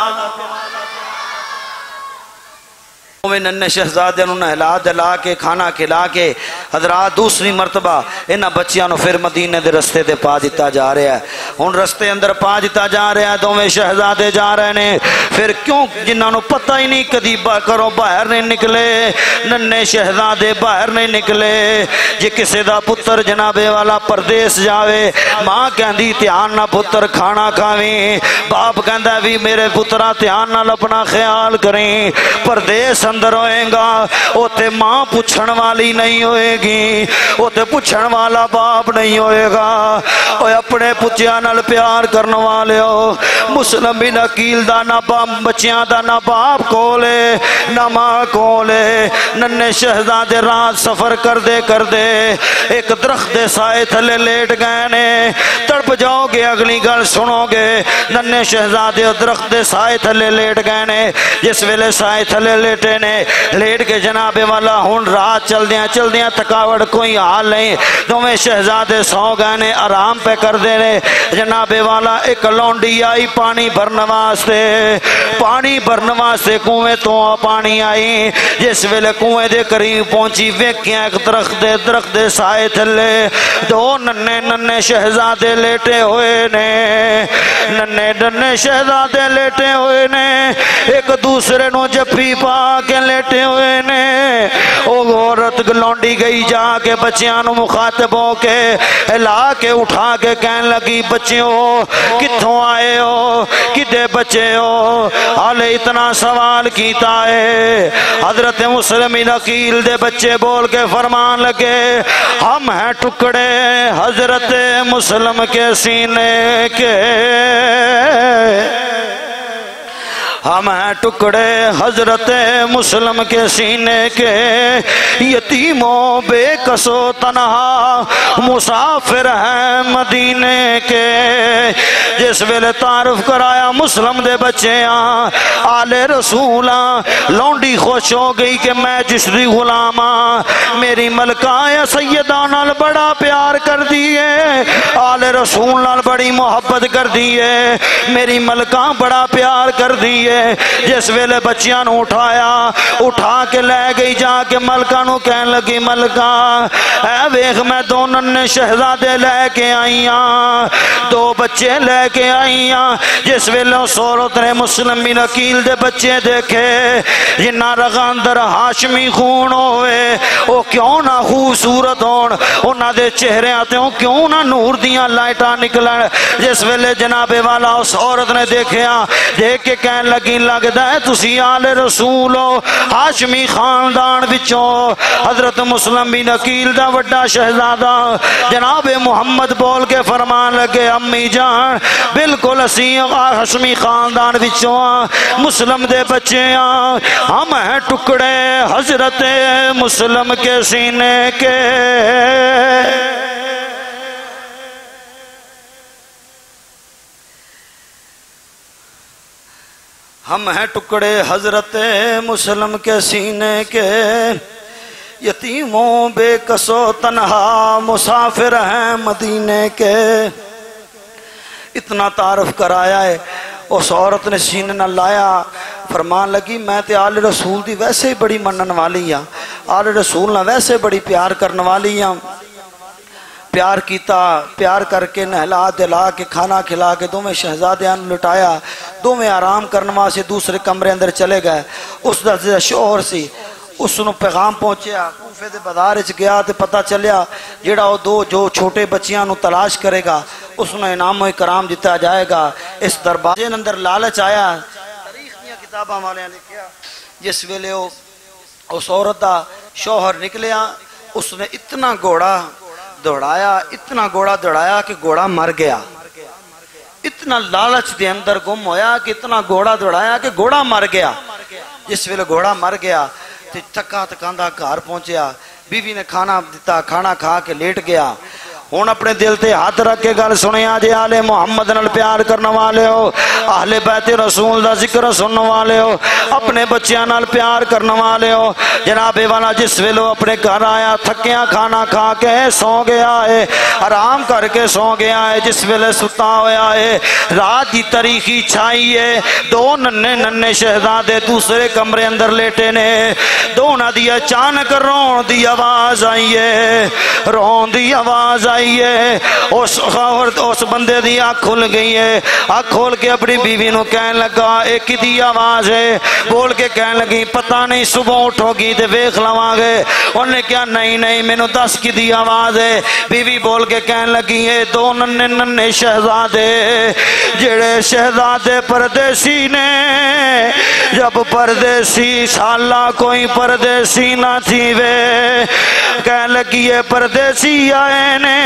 नन्हे शहजादे नहला दिला के खाना खिला के हजरात दूसरी मरतबा इन्हां बच्चियां नूं फिर मदीने दे रस्ते ते पा दिता जा रहा है। हुण रस्ते अंदर पा दिता जा रहा है, दोवें शहजादे जा रहे ने। फिर क्यों जिन्हां नूं पता ही नहीं कदी घरों बाहर नहीं निकले, नन्हे शहजादे बाहर नहीं निकले। जे किसी दा पुत्र जनाबे वाला परदेस जावे, मां कहंदी ध्यान ना पुत्र खाना खावीं, बाप कहंदा भी मेरे पुत्रा ध्यान नाल अपना ख्याल करें। परदेस अंदर होएगा उते मां पुछण वाली नहीं होएगी, उते पुछण वाला बाप नहीं होएगा। ओए अपने पुत्तियां نال پیار کرن والے ہو مسلم بن عقیل دا نہ بچیاں دا نہ باپ کولے نہ ماں کولے ننے شہزادے رات سفر کر دے ایک درخت دے سائے تھلے لیٹ گئے نے تڑپ جاؤ گے اگلی گل سنو گے ننے شہزادے درخت دے سائے تھلے لیٹ گئے نے جس ویلے سائے تھلے لیٹے نے لیٹ کے جناب والا ہون رات چل دیاں تھکاوٹ کوئی حال نہیں دوویں شہزادے سو گئے نے آرام پہ کر دے نے جناب والا ایک لونڈی آئی پانی بھرن واسطے کنویں تو پانی آئی جس ویلے کنویں دے قریب پہنچی ویکھیاں ایک درخت دے سائے تھلے دو ننے شہزادے لیٹے ہوئے نے ننے شہزادے لیٹے ہوئے نے ایک دوسرے نو جفی پا کے لیٹے ہوئے نے او عورت لونڈی گئی جا کے بچیاں نو مخاطب ہو کے ہلا کے اٹھا کے کہنے لگی بچیوں کتھوں آئے ہو کدے بچے ہو حالے اتنا سوال کیتا ہے حضرت مسلم بن عقیل دے بچے بول کے فرمان لگے ہم ہیں ٹکڑے حضرت مسلم کے سینے کے ہم ہیں ٹکڑے حضرت مسلم کے سینے کے یتیموں بے کسو تنہا مسافر ہیں مدینے کے جس ویلے تعارف کرایا مسلم دے بچے آل رسولاں لونڈی خوش ہو گئی کہ میں جس دی غلاماں میری ملکہ یا سیدہ نال بڑا پیار کر دیئے آل رسول نال بڑی محبت کر دیئے میری ملکہ بڑا پیار کر دیئے جس ویلے بچیاں نو اٹھا کے لے گئی جا کے ملکہ نو کہن لگی ملکہ اے ویخ میں دو ننے شہزادے لے کے آئیاں دو بچے لے کے آئیاں جس ویلے اس عورت نے مسلم بن عقیل دے بچے دیکھے جنہ رغاندر ہاشمی خون ہوئے او کیوں نہ خوبصورت ہون انہاں دے چہرے آتے ہوں کیوں نہ نور دیاں لائٹاں نکلن جس ویلے جناب والا اس عورت نے دیکھیا دیکھ کے کہن لگی لگدا ہے تسی آل رسول ہو ہاشمی خاندان وچوں حضرت مسلم بن عقیل دا وڈا شہزادہ جناب محمد بول کے فرمان لگے امی جان بالکل اسی ہاشمی خاندان وچوں مسلم دے بچے ہم ہیں ٹکڑے حضرت مسلم کے سینے کے ہم ہیں ٹکڑے حضرت مسلم کے سینے کے یتیموں بے کسو تنہا مسافر ہیں مدینے کے اتنا تعارف کرایا ہے اس عورت نے سینے نہ لایا فرمان لگی میں تے آل رسول دی ویسے ہی بڑی منن والی ہاں آل رسول نہ ویسے بڑی پیار کرن والی ہاں پیار کیتا پیار کر کے نہلا دلا کے کھانا کھلا کے دو میں شہزادیاں لٹایا دو میں آرام کرنوا سے دوسرے کمرے اندر چلے گئے اس دا شوہر سی اس نو پیغام پہنچیا کوفے دے بازار وچ گیا تے پتہ چلیا جیڑا وہ دو جو چھوٹے بچیاں نو تلاش کرے گا اس نو انعام و اکرام دتا جائے گا اس دربار دے اندر لالچ آیا تاریخ دی کتاباں والے لکھیا جس ویلے اس عورت دا شوہر نکلیا اس نے اتنا گھوڑا دوڑایا کہ گھوڑا مر گیا اتنا لالچ دے اندر گم ہویا کہ اتنا گھوڑا دوڑایا کہ گھوڑا مر گیا جس ویلے گھوڑا مر گیا تے تھکا تھکاندا گھر پہنچیا بیوی نے کھانا دتا کھانا کھا کے لیٹ گیا ہون اپنے دل تے ہاتھ رکھ کے گل سنیا جے آل محمد نال پیار کرنے والے ہو اہل بیت رسول دا ذکر سننے والے ہو اپنے بچیاں نال پیار کرنے والے ہو جناب والا جس ویلے اپنے گھر آیا تھکیاں کھانا کھا کے سو گیا ہے آرام کر کے سو گیا ہے جس ویلے ستا ہویا ہے رات دی تاریخی چھائی ہے دو ننے شہزادے دوسرے کمرے اندر لیٹے نے دونوں دی اچانک رون دی آواز آئی ہے رون دی آواز آئی ہے اس بندے دی آنکھ کھل گئی ہے آنکھ کھول کے اپنی بیوی نو کہنے لگا ایک دی آواز ہے بول کے کہنے لگی پتہ نہیں صبح اٹھو گی تے ویکھ لواں گے انہوں نے کہا نہیں مینوں دس کی دی آواز ہے بیوی بول کے کہنے لگی ہے دو ننے شہزادے جڑے شہزادے پردیسی نے جب پردیسی سالہ کوئی پردیسی نہ تھی وے کہنے لگی ہے پردیسی آئے نے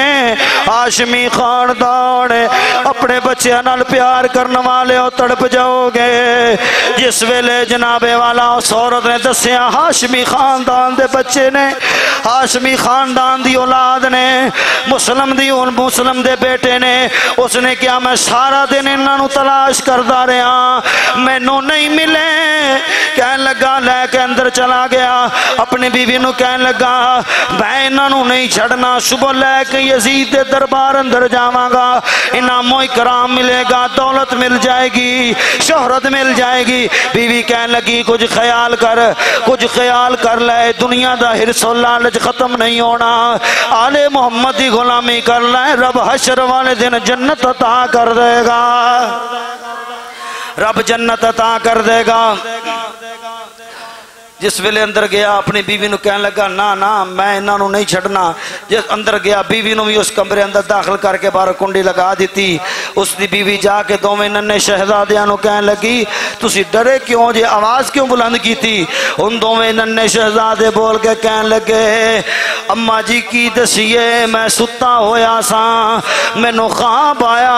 ہاشمی خاندان اپنے بچیاں نال پیار کرنے والے ہو تڑپ جاؤ گے جس ویلے جناب والا اس عورت نے دسیا ہاشمی خاندان دے بچے نے ہاشمی خاندان دی اولاد نے مسلم دے بیٹے نے اس نے کیا میں سارا دن انہاں نو تلاش کردا رہا مینوں نہیں ملے کہن لگا لے کے اندر چلا گیا اپنی بیوی نو کہن لگا میں انہاں نو نہیں چھڑنا صبح لے کے یزید دے دربار اندر جاواں گا انعام و اکرام ملے گا دولت مل جائے گی شہرت مل جائے گی بیوی کہن لگی کچھ خیال کر لے دنیا دا حرص و لالچ ختم نہیں ہونا آل محمد دی غلامی کر لے رب حشر والے دن جنت عطا کر دے گا رب جنت عطا کر دے گا جس ویلے اندر گیا اپنی بیوی نو کہنے لگا نا میں انہاں نو نہیں چھڑنا جس اندر گیا بیوی نو بھی اس کمرے اندر داخل کر کے باہر کنڈی لگا دیتی اس دی بیوی جا کے دوویں ننے شہزادیاں نو کہنے لگی تسی ڈرے کیوں جے آواز کیوں بلند کی تھی ان دوویں ننے شہزادے بول کے کہنے لگے اماں جی کی دسیے میں ستا ہویا سا مینوں خواب آیا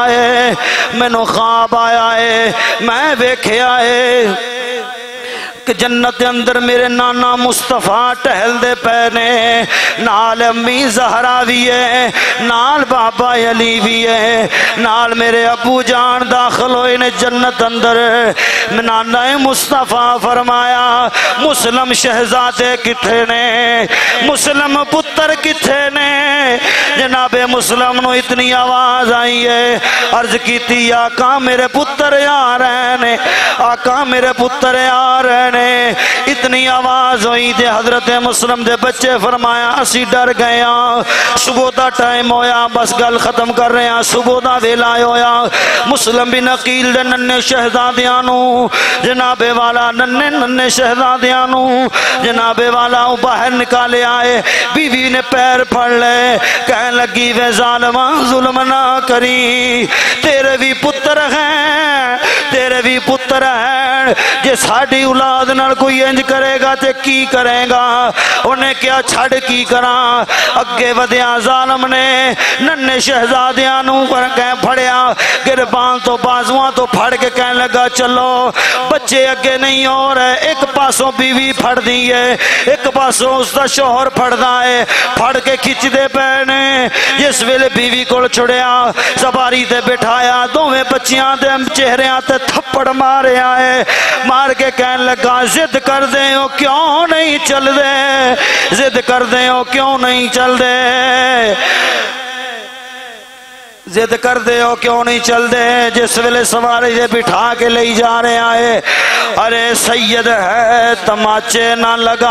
ہے میں ویکھیا ہے کہ جنت اندر میرے نانا مصطفیٰ ٹہل دے پینے نال امی زہرا بھی ہے نال بابا علی بھی ہے نال میرے ابو جان داخل ہوئے نے جنت اندر نانا مصطفیٰ فرمایا مسلم شہزادے کتھے نے مسلم پتر کتھے نے جناب مسلم نو اتنی آواز آئی ہے عرض کیتی آقا میرے پتر آ رہے نے آقا میرے پتر آ رہے نے اتنی آواز ہوئی دے حضرت مسلم دے بچے فرمایا اسی ڈر گئے صبح دا ٹائم ہویا بس گل ختم کر رہے ہیں صبح دا ویلا ہویا مسلم بن عقیل دے ننے شہزادیاں نو جناب والا ننے شہزادیاں نو جناب والا باہر نکالے آئے بیوی نے پیر پھڑ لے کہنے لگی وے ظالماں ظلم نہ کری تیرے بھی پتر ہیں جے ساڑی اولاد نال کوئی انج کرے گا تے کی کرے گا انہیں کیا چھڑ کی کراں اگے ودیاں ظالم نے ننے شہزادیاں نو پھڑیا گربان تو بازواں تو پھڑ کے کہنے لگا چلو بچے اگے نہیں ہو رہے ایک پاسوں بیوی پھڑ دی ہے ایک پاسوں اس دا شوہر پھڑدا ہے پھڑ کے کھچ دے پینے جس ویلے بیوی کول چھڑیا سواری تے بٹھایا دوویں بچیاں دے چہریاں تے تھپڑ مارے آئے مار کے کہنے لگا زد کر دے ہو کیوں نہیں چل دے زد کر دے ہو کیوں نہیں چل دے زد کر دے ہو کیوں نہیں چل دے جس ویلے سواری سے بٹھا کے لے جا رہے آئے ارے سید ہے تماچے نہ لگا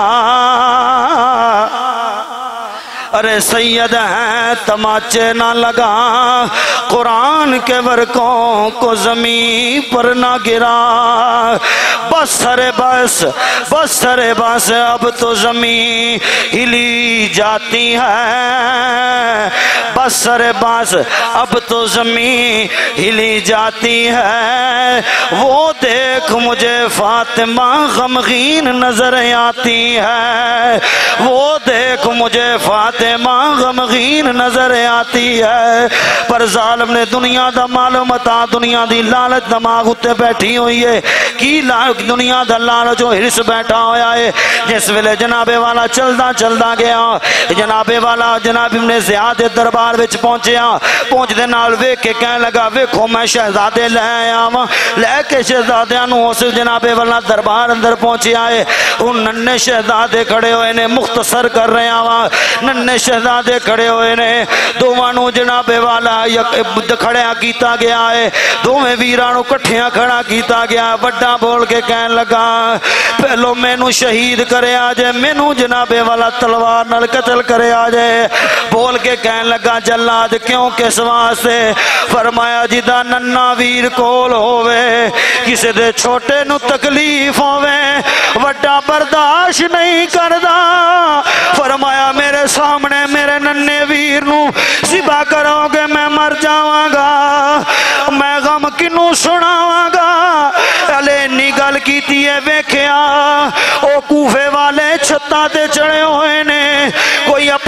ارے سید ہیں تماچے نہ لگا قرآن کے ورقوں کو زمین پر نہ گرا بس سرے بس اب تو زمین ہلی جاتی ہے بس سرے بس اب تو زمین ہلی جاتی ہے وہ دیکھ مجھے فاطمہ غمگین نظر آتی ہے وہ دیکھ مجھے فاطمہ غمگین نظر آتی ہے پر ظالم نے دنیا دا معلومات دنیا دی لالچ دماغ اتے بیٹھی ہوئی ہے کی دنیا دا لالچ جو حرص بیٹھا ہویا ہے جس ویلے جناب والا چلدا گیا جناب والا جناب ابن زیاد دربار وچ پہنچ دے نال ویکھ کے کہنے لگا ویکھو میں شہزادے لے آیا لے کے شہزادیاں نو اس جناب والا دربار اندر پہنچے آئے ان ننے شہزادے کھڑے ہوئے نے مختصر کر رہے ہیں ننے شہزادے کھڑے ہوئے نے دووانو جناب والا کھڑیا کیتا گیا ہے دوویں ویرانو کٹھیاں کھڑا کیتا گیا بڑا بول کے کہنے لگا پہلو مینو شہید کرے آجے مینو جناب والا تلوار نال قتل کرے آجے بول کے کہنے لگا جلاد کیوں کس واسطے فرمایا جدا ننا ویر کول ہووے کسے دے چھوٹے نو تکلیف ہووے وڈا برداشت نہیں کردا فرمایا میرے سامنے میرے ننے ویر نو ذبح کرو گے میں مر جاواں گا میں غم کنوں سناواں گا علی انی گل کیتی ہے ویکھیا او کوفے والے چھتاں تے چڑھے ہوئے نے کوئی اپنے بچے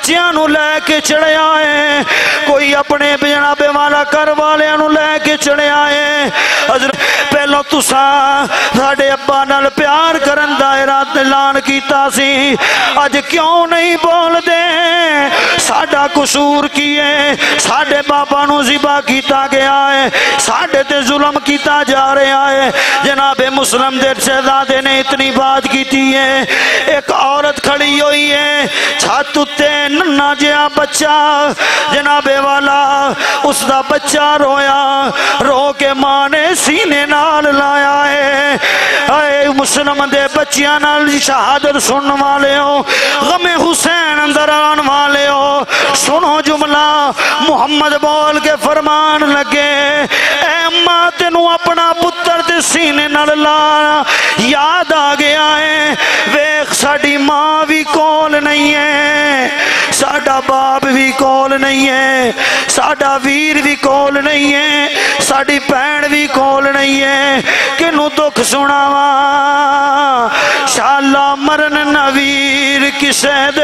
بچیاں نو لے کے چڑھیا ہے، کوئی اپنے جناب والا گھر والیاں نو لے کے چڑھیا ہے۔ حضرت پہلو تساں ساڈے ابا نال پیار کرن دا اعلان کیتا سی، اج کیوں نہیں بول دے؟ ساڈا قصور کی ہے؟ ساڈے بابا نو ذبح کیتا گیا ہے، ساڈے تے ظلم کیتا جا رہا ہے۔ جناب مسلم دے شہزادے نے اتنی بات کیتی ہے، ایک عورت کھڑی ہوئی ہے، چھت تے ننھا جہا بچہ جناب والا، اس دا بچہ رویا، رو کے ماں نے سینے نال لایا ہے۔ اے مسلم دے بچیاں نال شہادت سن والے ہو، غم حسین اندر آن والے ہو، سنو جملہ محمد بول کے فرمان لگے، اے اماں تینوں اپنا پتر تے سینے نال لا یاد آ گیا ہے، ویکھ ساڈی ماں بھی کول نہیں ہے، ساڈا باپ بھی کول نہیں ہے، ساڈا ویر بھی کول نہیں ہے، ساڈی بہن بھی کول نہیں ہے، کنوں دکھ سناواں؟ شالا مرن نہ ویر کسے دے،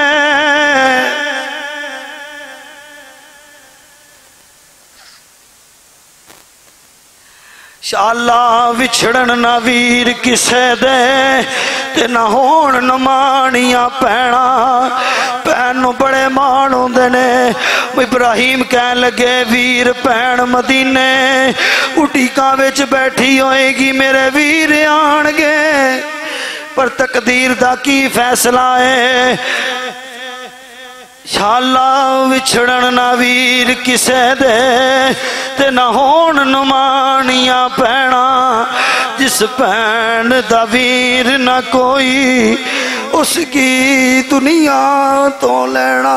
شالا وچھڑن نہ ویر کسے دے، تے نہ ہون نمانیاں پینا، پینو بڑے مان ہوندے نے۔ ابراہیم کہن لگے ویر پین مدینے اٹھیکاں وچ بیٹھی ہوئے گی، میرے ویر آن گے، پر تقدیر دا کی فیصلہ ہے؟ شالا وچھڑن نہ ویر کسے دے، تے نہ ہون نمانیاں پینا، جس پین دا ویر نہ کوئی، اس کی دنیا تو لینا۔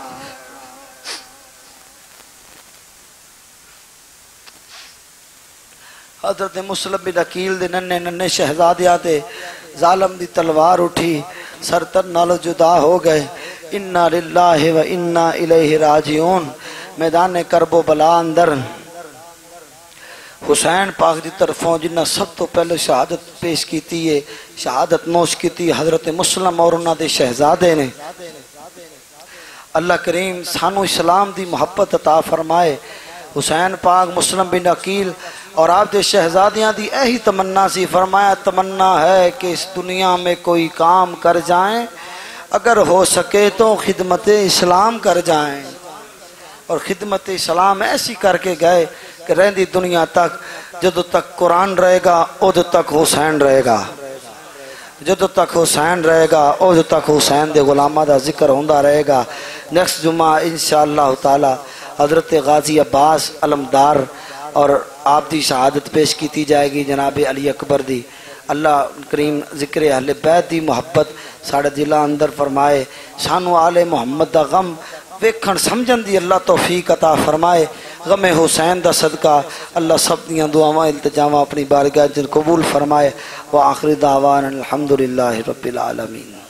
حضرت مسلم بن عقیل دے ننے ننے شہزادیاں تے ظالم دی تلوار اٹھی، سرتر نالو جدا ہو گئے۔ انا للہ و انا الیہ راجعون۔ میدان کرب و بلا اندر حسین پاک دی طرفوں جنہ سب تو پہلے شہادت پیش کیتی ہے، شہادت نوش کیتی حضرت مسلم اور انہاں دے شہزادے نے۔ اللہ کریم سانو اسلام دی محبت عطا فرمائے۔ حسین پاک مسلم بن عقیل اور آپ دے شہزادیاں دی یہی تمنا سی، فرمایا تمنا ہے کہ اس دنیا میں کوئی کام کر جائیں، اگر ہو سکے تو خدمت اسلام کر جائیں، اور خدمت اسلام ایسی کر کے گئے کہ رہندی دنیا تک، جدو تک قرآن رہے گا ادو تک حسین رہے گا، جدو تک حسین رہے گا ادو تک حسین دے غلامہ دا ذکر ہوندا رہے گا۔ نیکسٹ جمعہ انشاءاللہ تعالی حضرت غازی عباس علمدار اور آپ دی شہادت پیش کیتی جائے گی، جناب علی اکبر دی۔ اللہ کریم ذکر اہل بیت دی محبت ساڑھے دلہ اندر فرمائے، سانو آل محمد دا غم ویکھن سمجھن دی اللہ توفیق عطا فرمائے۔ غم حسین دا صدقہ اللہ سب دیاں دعاواں التجاواں اپنی بارگاہ جن قبول فرمائے۔ وآخر دعوانا الحمدللہ رب العالمین۔